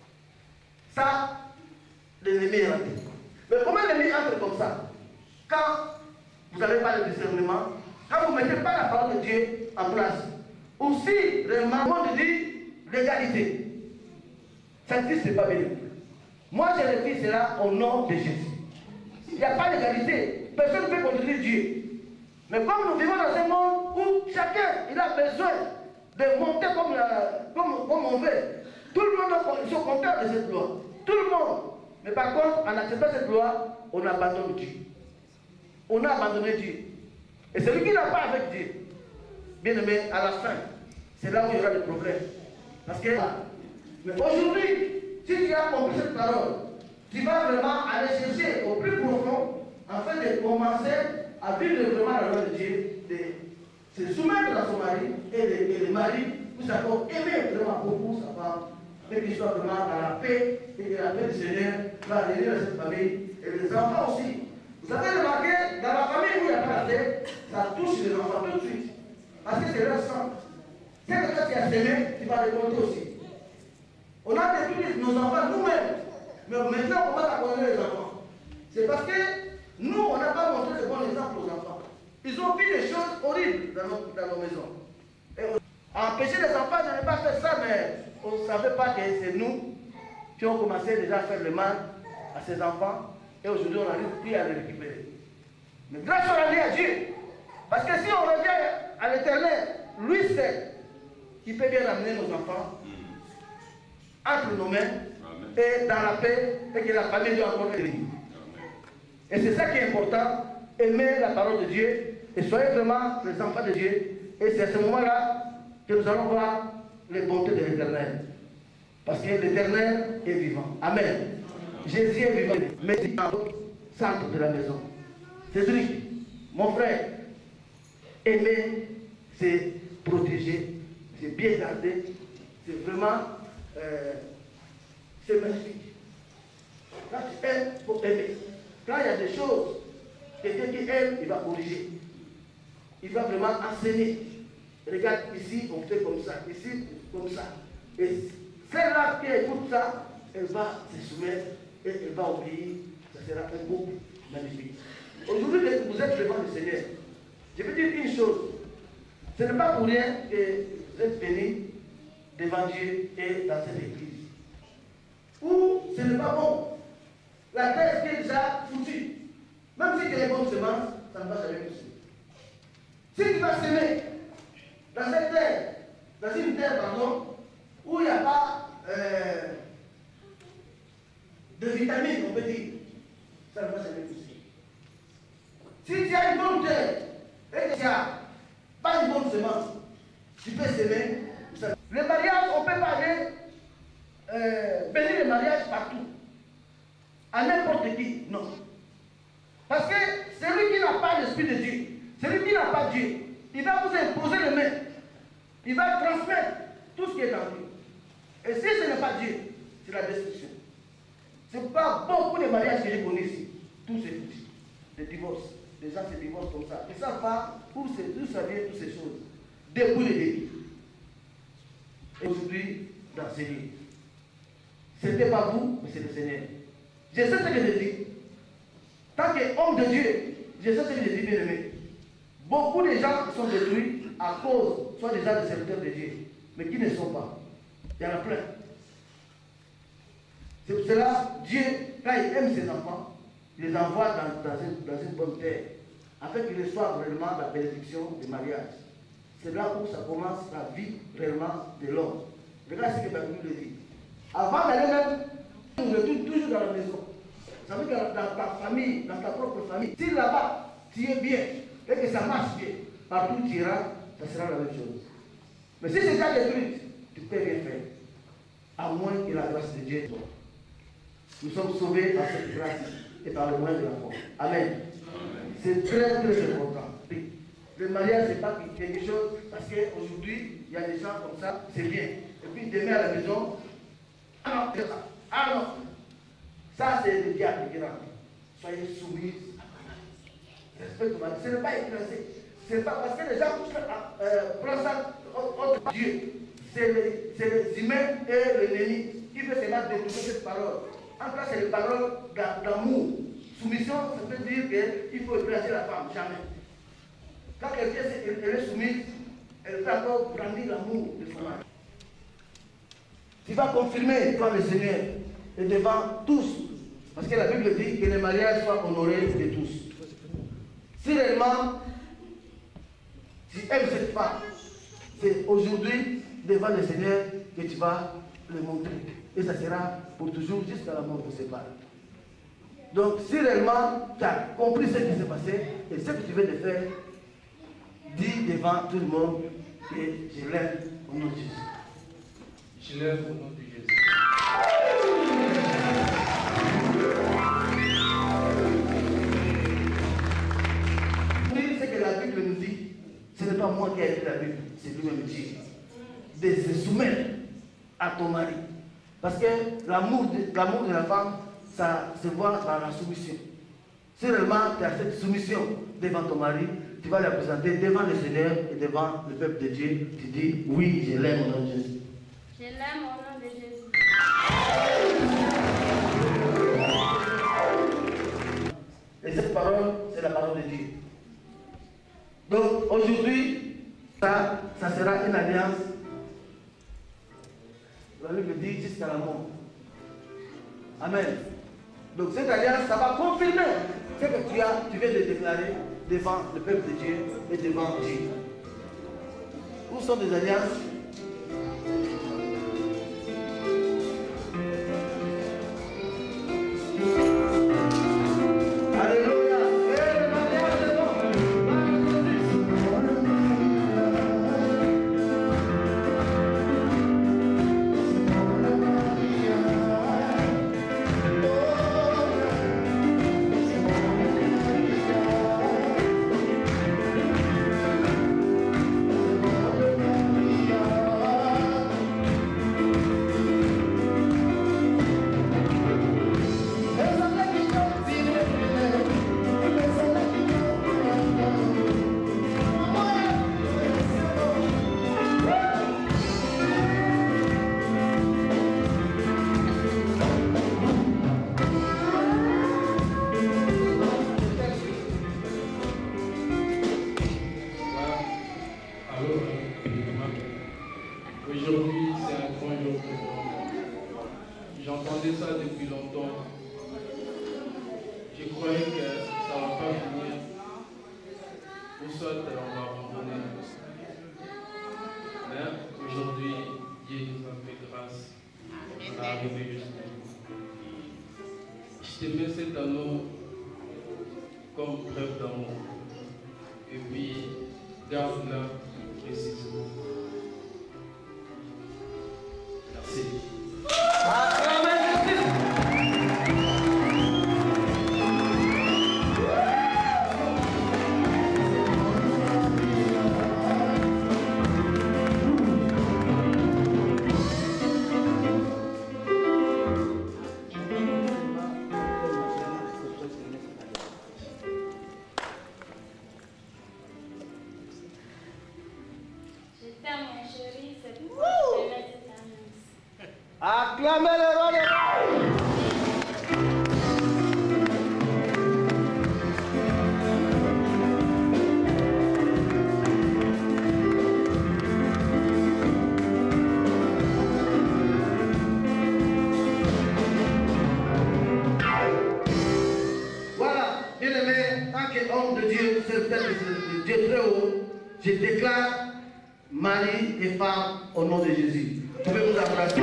Ça, l'ennemi est rentré. Mais comment l'ennemi entre comme ça? Quand vous n'avez pas le discernement, quand vous ne mettez pas la parole de Dieu en place, aussi, vraiment, le monde dit l'égalité. Ça dit, c'est pas bien. Moi, j'ai réussi cela au nom de Jésus. Il n'y a pas d'égalité. Personne ne peut contredire Dieu. Mais comme nous vivons dans un monde où chacun il a besoin de monter comme on veut, tout le monde est content de cette loi. Tout le monde. Mais par contre, en acceptant cette loi, on abandonne Dieu. On a abandonné Dieu. Et celui qui n'a pas avec Dieu, bien aimé, à la fin, c'est là où il y aura des problèmes. Parce que aujourd'hui, si tu as compris cette parole, tu vas vraiment aller chercher au plus profond afin de commencer à vivre vraiment la loi de Dieu, de se soumettre à son mari et le mari, vous savez, aimer vraiment beaucoup sa femme mais qu'il soit vraiment dans la paix et que la paix du Seigneur va réunir cette famille et les enfants aussi. Vous avez remarqué, dans la famille où il n'y a pas la paix, ça touche les enfants tout de suite. Parce que c'est leur sang. C'est que quand tu as semé, tu vas récolter aussi. On a détruit nos enfants nous-mêmes. Mais maintenant, on va abandonner les enfants. C'est parce que nous, on n'a pas montré le bon exemple aux enfants. Ils ont vu des choses horribles dans nos maisons. Et empêcher les enfants de ne pas faire ça, mais on ne savait pas que c'est nous qui ont commencé déjà à faire le mal à ces enfants. Et aujourd'hui, on n'arrive plus à les récupérer. Mais grâce à Dieu, parce que si on revient à l'Éternel, lui seul, qui peut bien amener nos enfants entre nos mains et dans la paix, et que la famille doit encore être libre. Et c'est ça qui est important, aimer la parole de Dieu et soyez vraiment les enfants de Dieu. Et c'est à ce moment-là que nous allons voir les bontés de l'Éternel. Parce que l'Éternel est vivant. Amen. Jésus est vivant. Mais il est dans le centre de la maison. Cédric, mon frère, aimer, c'est protéger, c'est bien garder, c'est vraiment, c'est magnifique. Quand tu aimes, il faut aimer. Quand il y a des choses, quelqu'un qui aime, il va corriger. Il va vraiment enseigner. Regarde, ici, on fait comme ça, ici, comme ça. Et celle-là qui écoute ça, elle va se soumettre et elle va obéir. Ça sera un groupe magnifique. Aujourd'hui, vous êtes devant le Seigneur. Je veux dire une chose. Ce n'est pas pour rien que vous êtes venus devant Dieu et dans cette église. Ou ce n'est pas bon. La terre qui est déjà foutue. Même si tu as les bonnes semences, ça ne va jamais pousser. Si tu vas semer dans cette terre, dans une terre, pardon, où il n'y a pas de vitamines, on peut dire, ça ne va jamais pousser. Si tu as une bonne terre et que tu n'as pas une bonne semence, tu peux semer. Le mariage, on ne peut pas aller bénir le mariage partout. À n'importe qui, non. Parce que celui qui n'a pas l'esprit de Dieu, celui qui n'a pas Dieu, il va vous imposer les mains. Il va transmettre tout ce qui est dans lui. Et si ce n'est pas Dieu, c'est la destruction. Ce n'est pas beaucoup de mariages que j'ai connus ici. Tous ces petits. Des divorces. Les gens se divorcent comme ça. Ils ne savent pas où ça vient toutes ces choses. Depuis le début. Et aujourd'hui, d'enseigner. Ce n'était pas vous, mais c'est le Seigneur. Je sais ce que je dis. Tant qu'homme de Dieu, je sais ce que je dis, bien aimé. Beaucoup de gens sont détruits à cause, soit déjà des serviteurs de Dieu, mais qui ne sont pas. Il y en a plein. C'est pour cela, Dieu, quand il aime ses enfants, il les envoie dans une bonne terre, afin qu'ils reçoivent réellement la bénédiction du mariage. C'est là où ça commence la vie réellement de l'homme. Regarde ce que la Bible dit. Avant d'aller même, on retourne toujours dans la maison. Ça veut dire dans ta famille, dans ta propre famille. Si là-bas, tu es bien, et que ça marche bien, partout où tu iras, ça sera la même chose. Mais si c'est déjà détruit, tu ne peux rien faire. À moins que la grâce de Dieu soit. Nous sommes sauvés par cette grâce et par le moyen de la foi. Amen. C'est très très important. Le mariage, ce n'est pas quelque chose, parce qu'aujourd'hui, il y a des gens comme ça, c'est bien. Et puis demain à la maison, ah non, c'est ça. Ah non. Ça, c'est le diable qui rentre. Soyez soumis. Respectez le mari. Ce n'est pas écrasé. C'est pas parce que les gens prennent ça autre Dieu. C'est les humains et l'ennemi qui veut se mettre de toute cette parole. En tout cas, c'est les paroles d'amour. Soumission, ça veut dire qu'il faut écraser la femme. Jamais. Quand quelqu'un est soumise, elle peut encore grandir l'amour de son mari. Tu vas confirmer devant le Seigneur et devant tous. Parce que la Bible dit que le mariage soit honoré de tous. Si réellement tu aimes cette femme, c'est aujourd'hui devant le Seigneur que tu vas le montrer. Et ça sera pour toujours jusqu'à la mort vous sépare. Donc si réellement tu as compris ce qui s'est passé et ce que tu veux de faire, dis devant tout le monde que je l'aime au nom de Jésus. Je l'aime au nom de Jésus. Ce que la Bible nous dit, ce n'est pas moi qui ai écrit la Bible, c'est lui-même Dieu. De se soumettre à ton mari. Parce que l'amour de la femme, ça se voit dans la soumission. Si réellement tu as cette soumission devant ton mari, tu vas la présenter devant le Seigneur et devant le peuple de Dieu. Tu dis, oui, je l'aime au nom de Jésus. Je l'aime au nom de Jésus. Et cette parole, c'est la parole de Dieu. Donc aujourd'hui, ça sera une alliance. La Bible dit jusqu'à la mort. Amen. Donc cette alliance, ça va confirmer ce que tu viens de déclarer devant le peuple de Dieu et devant Dieu. Où sont les alliances? Aujourd'hui, c'est un grand jour pour moi. J'entendais ça depuis longtemps. Je croyais que ça ne va pas finir. Ou soit on va abandonner. Mais aujourd'hui, Dieu nous a fait grâce d'arriver jusqu'au bout. Je te mets cet anneau comme preuve d'amour. Et puis, garde-la précisément. Merci. Acclamez le roi des rois. Voilà, bien-aimé, tant qu'homme de Dieu, serviteur de Dieu très haut, je déclare mari et femme au nom de Jésus. Vous pouvez vous applaudir.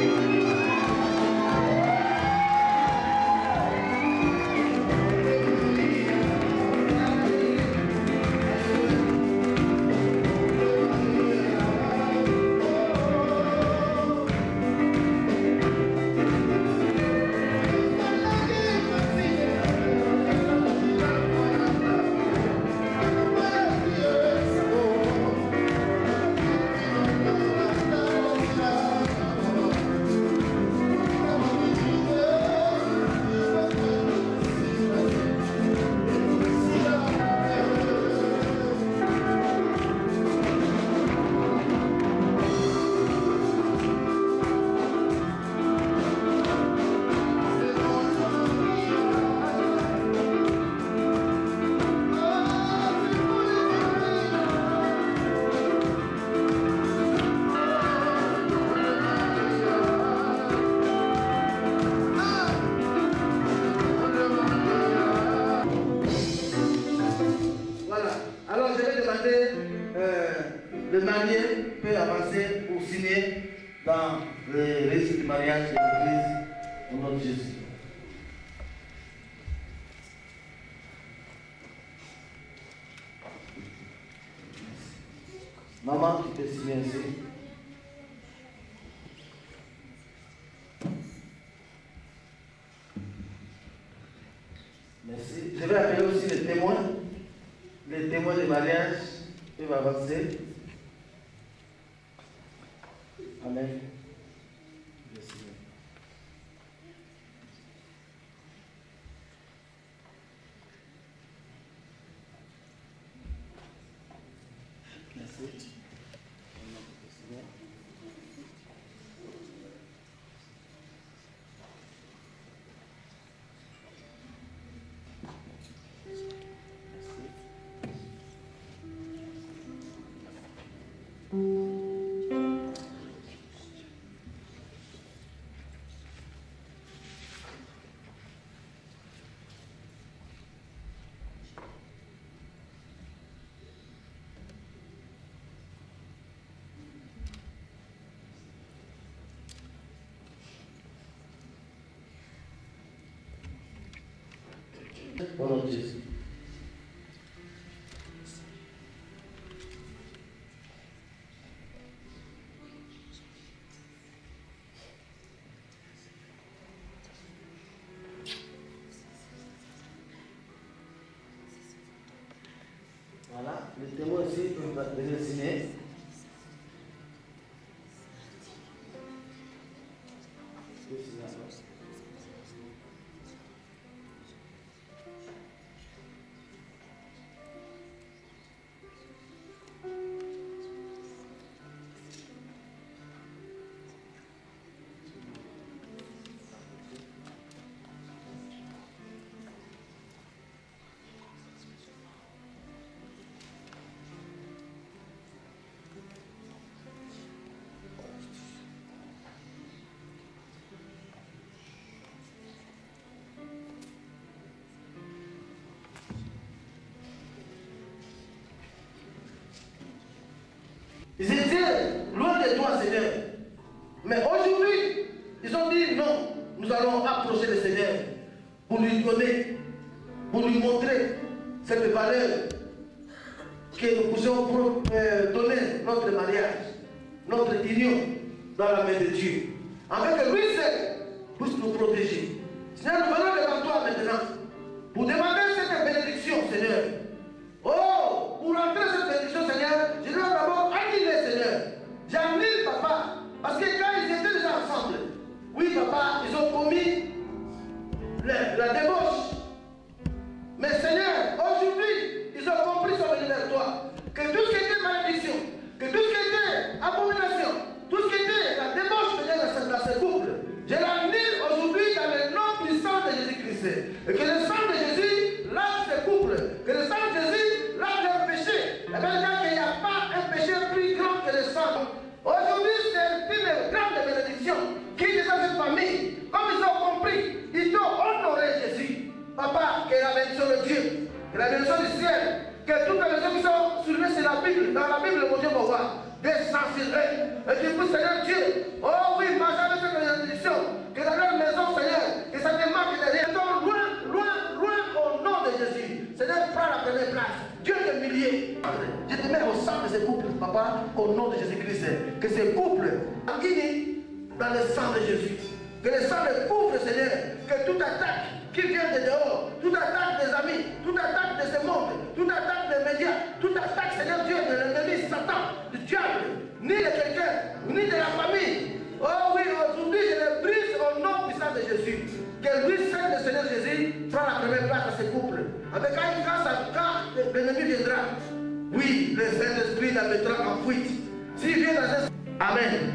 Le marié peut avancer pour signer dans le registre du mariage de l'Église au nom de Jésus. Maman, tu peux signer ici. Merci. Je vais appeler aussi les témoins. Les témoins de mariage peuvent avancer. Amen. Merci. Au nom de Jésus. Voilà, le témoin aussi va venir signer. Ils étaient loin de toi, Seigneur. Mais aujourd'hui, ils ont dit non, nous allons approcher le Seigneur pour lui donner, pour lui montrer cette valeur que nous pouvons donner notre mariage, notre union dans la main de Dieu. Afin que lui seul puisse nous protéger. Seigneur, nous venons devant toi maintenant pour demander cette bénédiction, Seigneur. Oh, pour entrer cette bénédiction, Seigneur, je dois d'abord annuler, Seigneur. J'annule, papa, parce que quand ils étaient déjà ensemble, oui, papa, ils ont commis la débauche. Mais Seigneur, aujourd'hui, ils ont compris son venir vers toi. Que tout ce qui était malédiction, que tout ce qui était abomination, tout ce qui était la débauche, Seigneur, dans ce couple, je l'annule aujourd'hui dans le nom puissant de Jésus-Christ. Et que le sang de Jésus lave ce couple. Que le sang de Jésus lave leur péché. Et bien, qu'il n'y a pas un péché plus grand que le sang. Aujourd'hui, c'est une grande bénédiction qui est dans cette famille. Comme ils ont compris, ils t'ont honoré, Jésus. Papa, que la bénédiction de Dieu, que la bénédiction du ciel, que toutes les bénédictions qui sont soulevées sur la Bible, dans la Bible, mon Dieu, mon roi, descend sur eux. Et tu peux, Seigneur Dieu, oh oui, marche avec cette bénédiction, que dans leur maison, Seigneur, que ça ne manque de rien. Loin, loin, loin au nom de Jésus. Seigneur, prends la première place. Dieu de milliers. Je te mets au sang de ce couple, papa, au nom de Jésus-Christ. Que ce couple guéri dans le sang de Jésus. Que le sang le couvre, Seigneur. Que toute attaque qui vient de dehors, toute attaque des amis, toute attaque de ce monde, toute attaque des médias, toute attaque, Seigneur Dieu, de l'ennemi, Satan, du diable, ni de quelqu'un, ni de la famille. Oh oui, aujourd'hui, je le brise au nom puissant de Jésus. Que lui seul, le Seigneur Jésus, prend la première place à ce couple. Avec quand l'ennemi viendra, oui, le Saint-Esprit la mettra en fuite. S'il vient dans ce... Amen.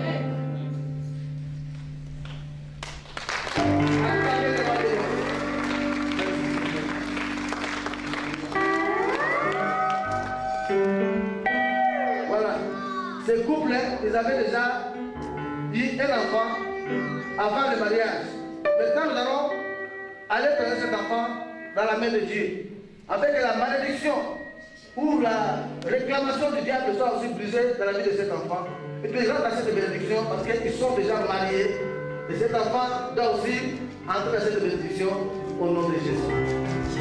Voilà. Ce couple, ils avaient déjà eu un enfant avant le mariage. Maintenant, nous allons aller prendre cet enfant dans la main de Dieu. Afin que la malédiction ou la réclamation du diable soit aussi brisée dans la vie de cet enfant. Et puis, ils rentrent dans cette bénédiction parce qu'ils sont déjà mariés. Et cet enfant doit aussi entrer dans cette bénédiction au nom de Jésus.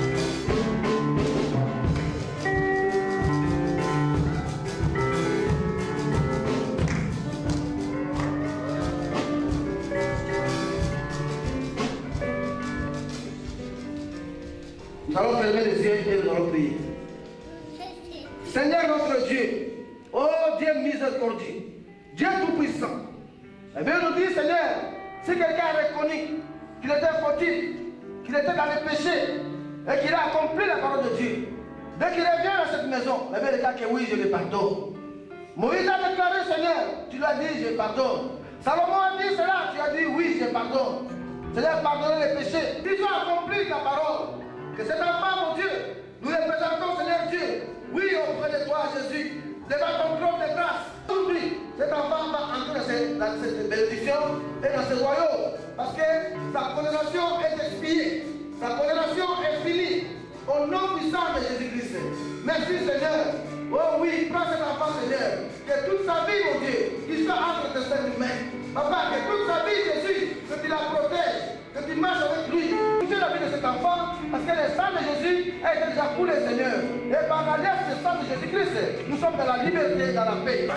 Nous allons fermer les yeux et nous allons prier. Seigneur notre Dieu, oh Dieu miséricordieux, Dieu tout-puissant, eh bien nous dit Seigneur, si quelqu'un a reconnu qu'il était fautif, qu'il était dans le péché et qu'il a accompli la parole de Dieu, Dès qu'il revient dans cette maison, la Bible déclare que oui, je le pardonne. Moïse a déclaré, Seigneur, tu lui as dit, je pardonne. Salomon a dit cela, tu as dit, oui, je pardonne. Seigneur, pardonne les péchés. Ils ont accompli ta parole. Que cet enfant, mon Dieu, nous le présentons, Seigneur Dieu, oui, auprès de toi, Jésus, devant ton trône de grâce. Aujourd'hui, cet enfant va entrer dans cette bénédiction et dans ce royaume. Parce que sa condamnation est expiée. Sa condamnation est finie. Au nom puissant de Jésus-Christ. Merci, Seigneur. Oh oui, prends cet enfant, Seigneur. Que toute sa vie, mon Dieu, il soit entre tes mains. Papa, que toute sa vie, Jésus, que tu la protèges, que tu marches avec lui. Touchez la vie de cet enfant, parce que le sang de Jésus est déjà coulé, Seigneur. Et par l'alliance du sang de Jésus-Christ, nous sommes dans la liberté et dans la paix.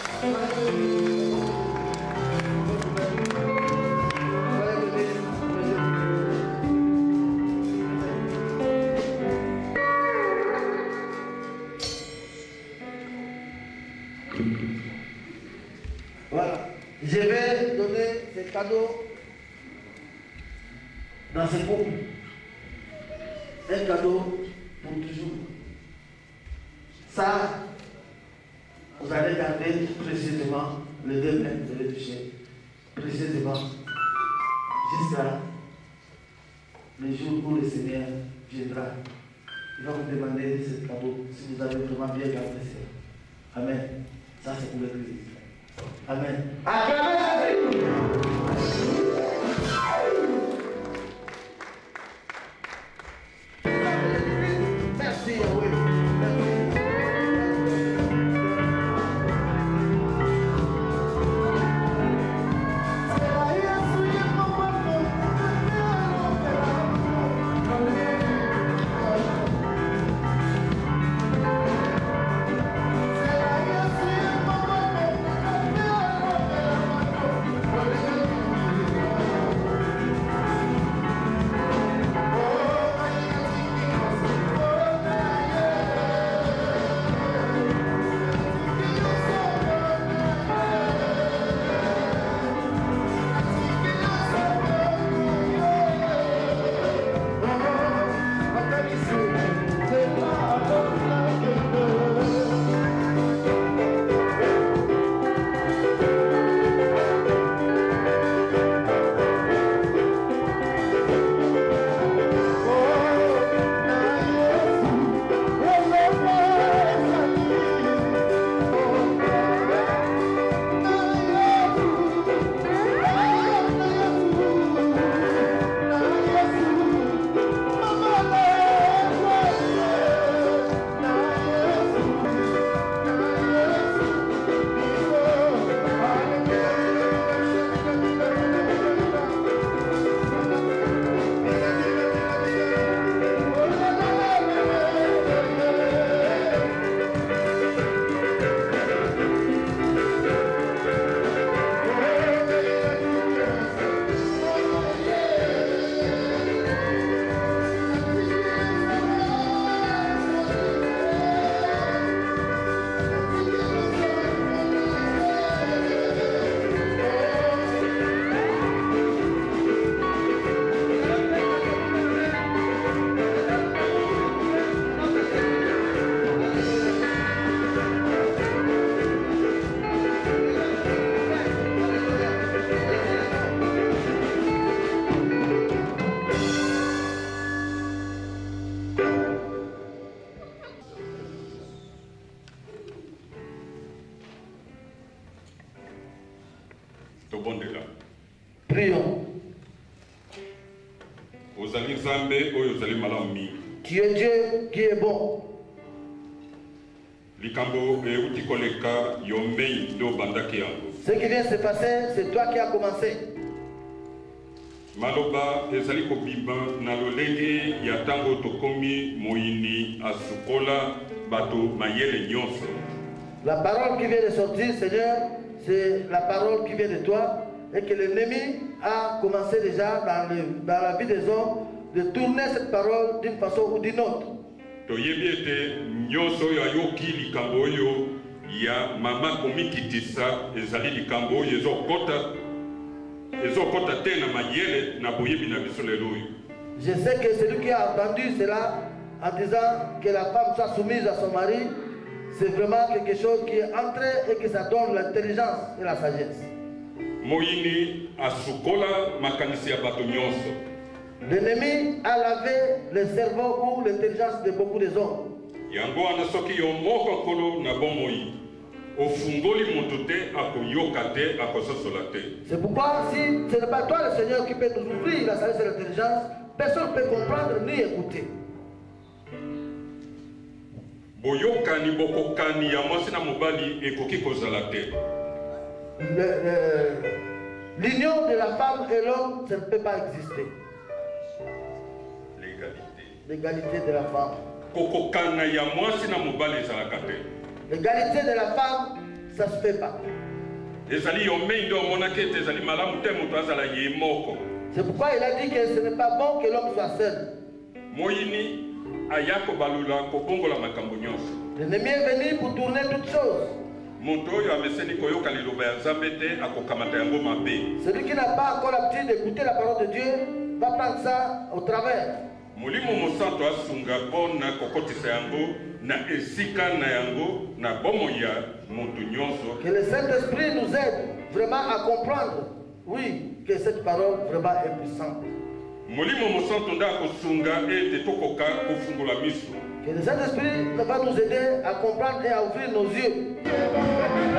Voilà. Je vais donner ces cadeaux dans ce couple. Un cadeau pour toujours. Ça, vous allez garder précisément les deux mains, vous allez toucher précisément jusqu'à le jour où le Seigneur viendra. Il va vous demander ce cadeau si vous avez vraiment bien gardé ça. Amen. Ça, c'est pour l'Église. Amen. Acclamez Jésus. Merci, Yahweh. Prions. Tu es Dieu qui est bon. Ce qui vient se passer, c'est toi qui as commencé. Maloba ezali kobiba na lolenge ya tango tokomi moyini asukola bato mayele nyonso. La parole qui vient de sortir, Seigneur, c'est la parole qui vient de toi et que l'ennemi a commencé déjà dans la vie des hommes de tourner cette parole d'une façon ou d'une autre. Toyebi ete nyonso ya yoki likambo oyo ya mama komikitisa ezali likambo oyo ezokota te na mayele na boyebi na biso lelo oyo. Je sais que celui qui a entendu cela en disant que la femme soit soumise à son mari, c'est vraiment quelque chose qui est entré et que ça donne l'intelligence et la sagesse. Moyini asukola makanisi ya bato nyonso. L'ennemi a lavé le cerveau ou l'intelligence de beaucoup des hommes. Yango anasoki yo moko kolo na bomoi. Ofungoli moto te akoyoka te akososola te. C'est pourquoi si ce n'est pas toi le Seigneur qui peut nous ouvrir la sagesse et l'intelligence, personne ne peut comprendre ni écouter. Boyokani bokokani ya mwasi na mobali ekoki kozala te. L'union de la femme et l'homme, ça ne peut pas exister. L'égalité de la femme. Kokokana ya mwasi na mobali ezalaka te. L'égalité de la femme, ça ne se fait pas. Ezali yo meindo monake te ezali malamu te moto azala ye moko. C'est pourquoi il a dit que ce n'est pas bon que l'homme soit seul. Moyini ayako balula kobongola makambo nyonso. L'ennemi est venu pour tourner toutes choses. Moto oyo ameseni koyoka liloba ya Nzambe te akokamata yango mabe. Celui qui n'a pas encore l'habitude d'écouter la parole de Dieu va prendre ça au travers. Molimo mosanto asunga mpona kokotisa yango na esika na yango na bomo ya moto nyonso. Que le Saint-Esprit nous aide vraiment à comprendre, oui, que cette parole vraiment est puissante. Molimo mosanto nda kosunga ete tokoka kofungula miso. Que le Saint-Esprit va nous aider à comprendre et à ouvrir nos yeux.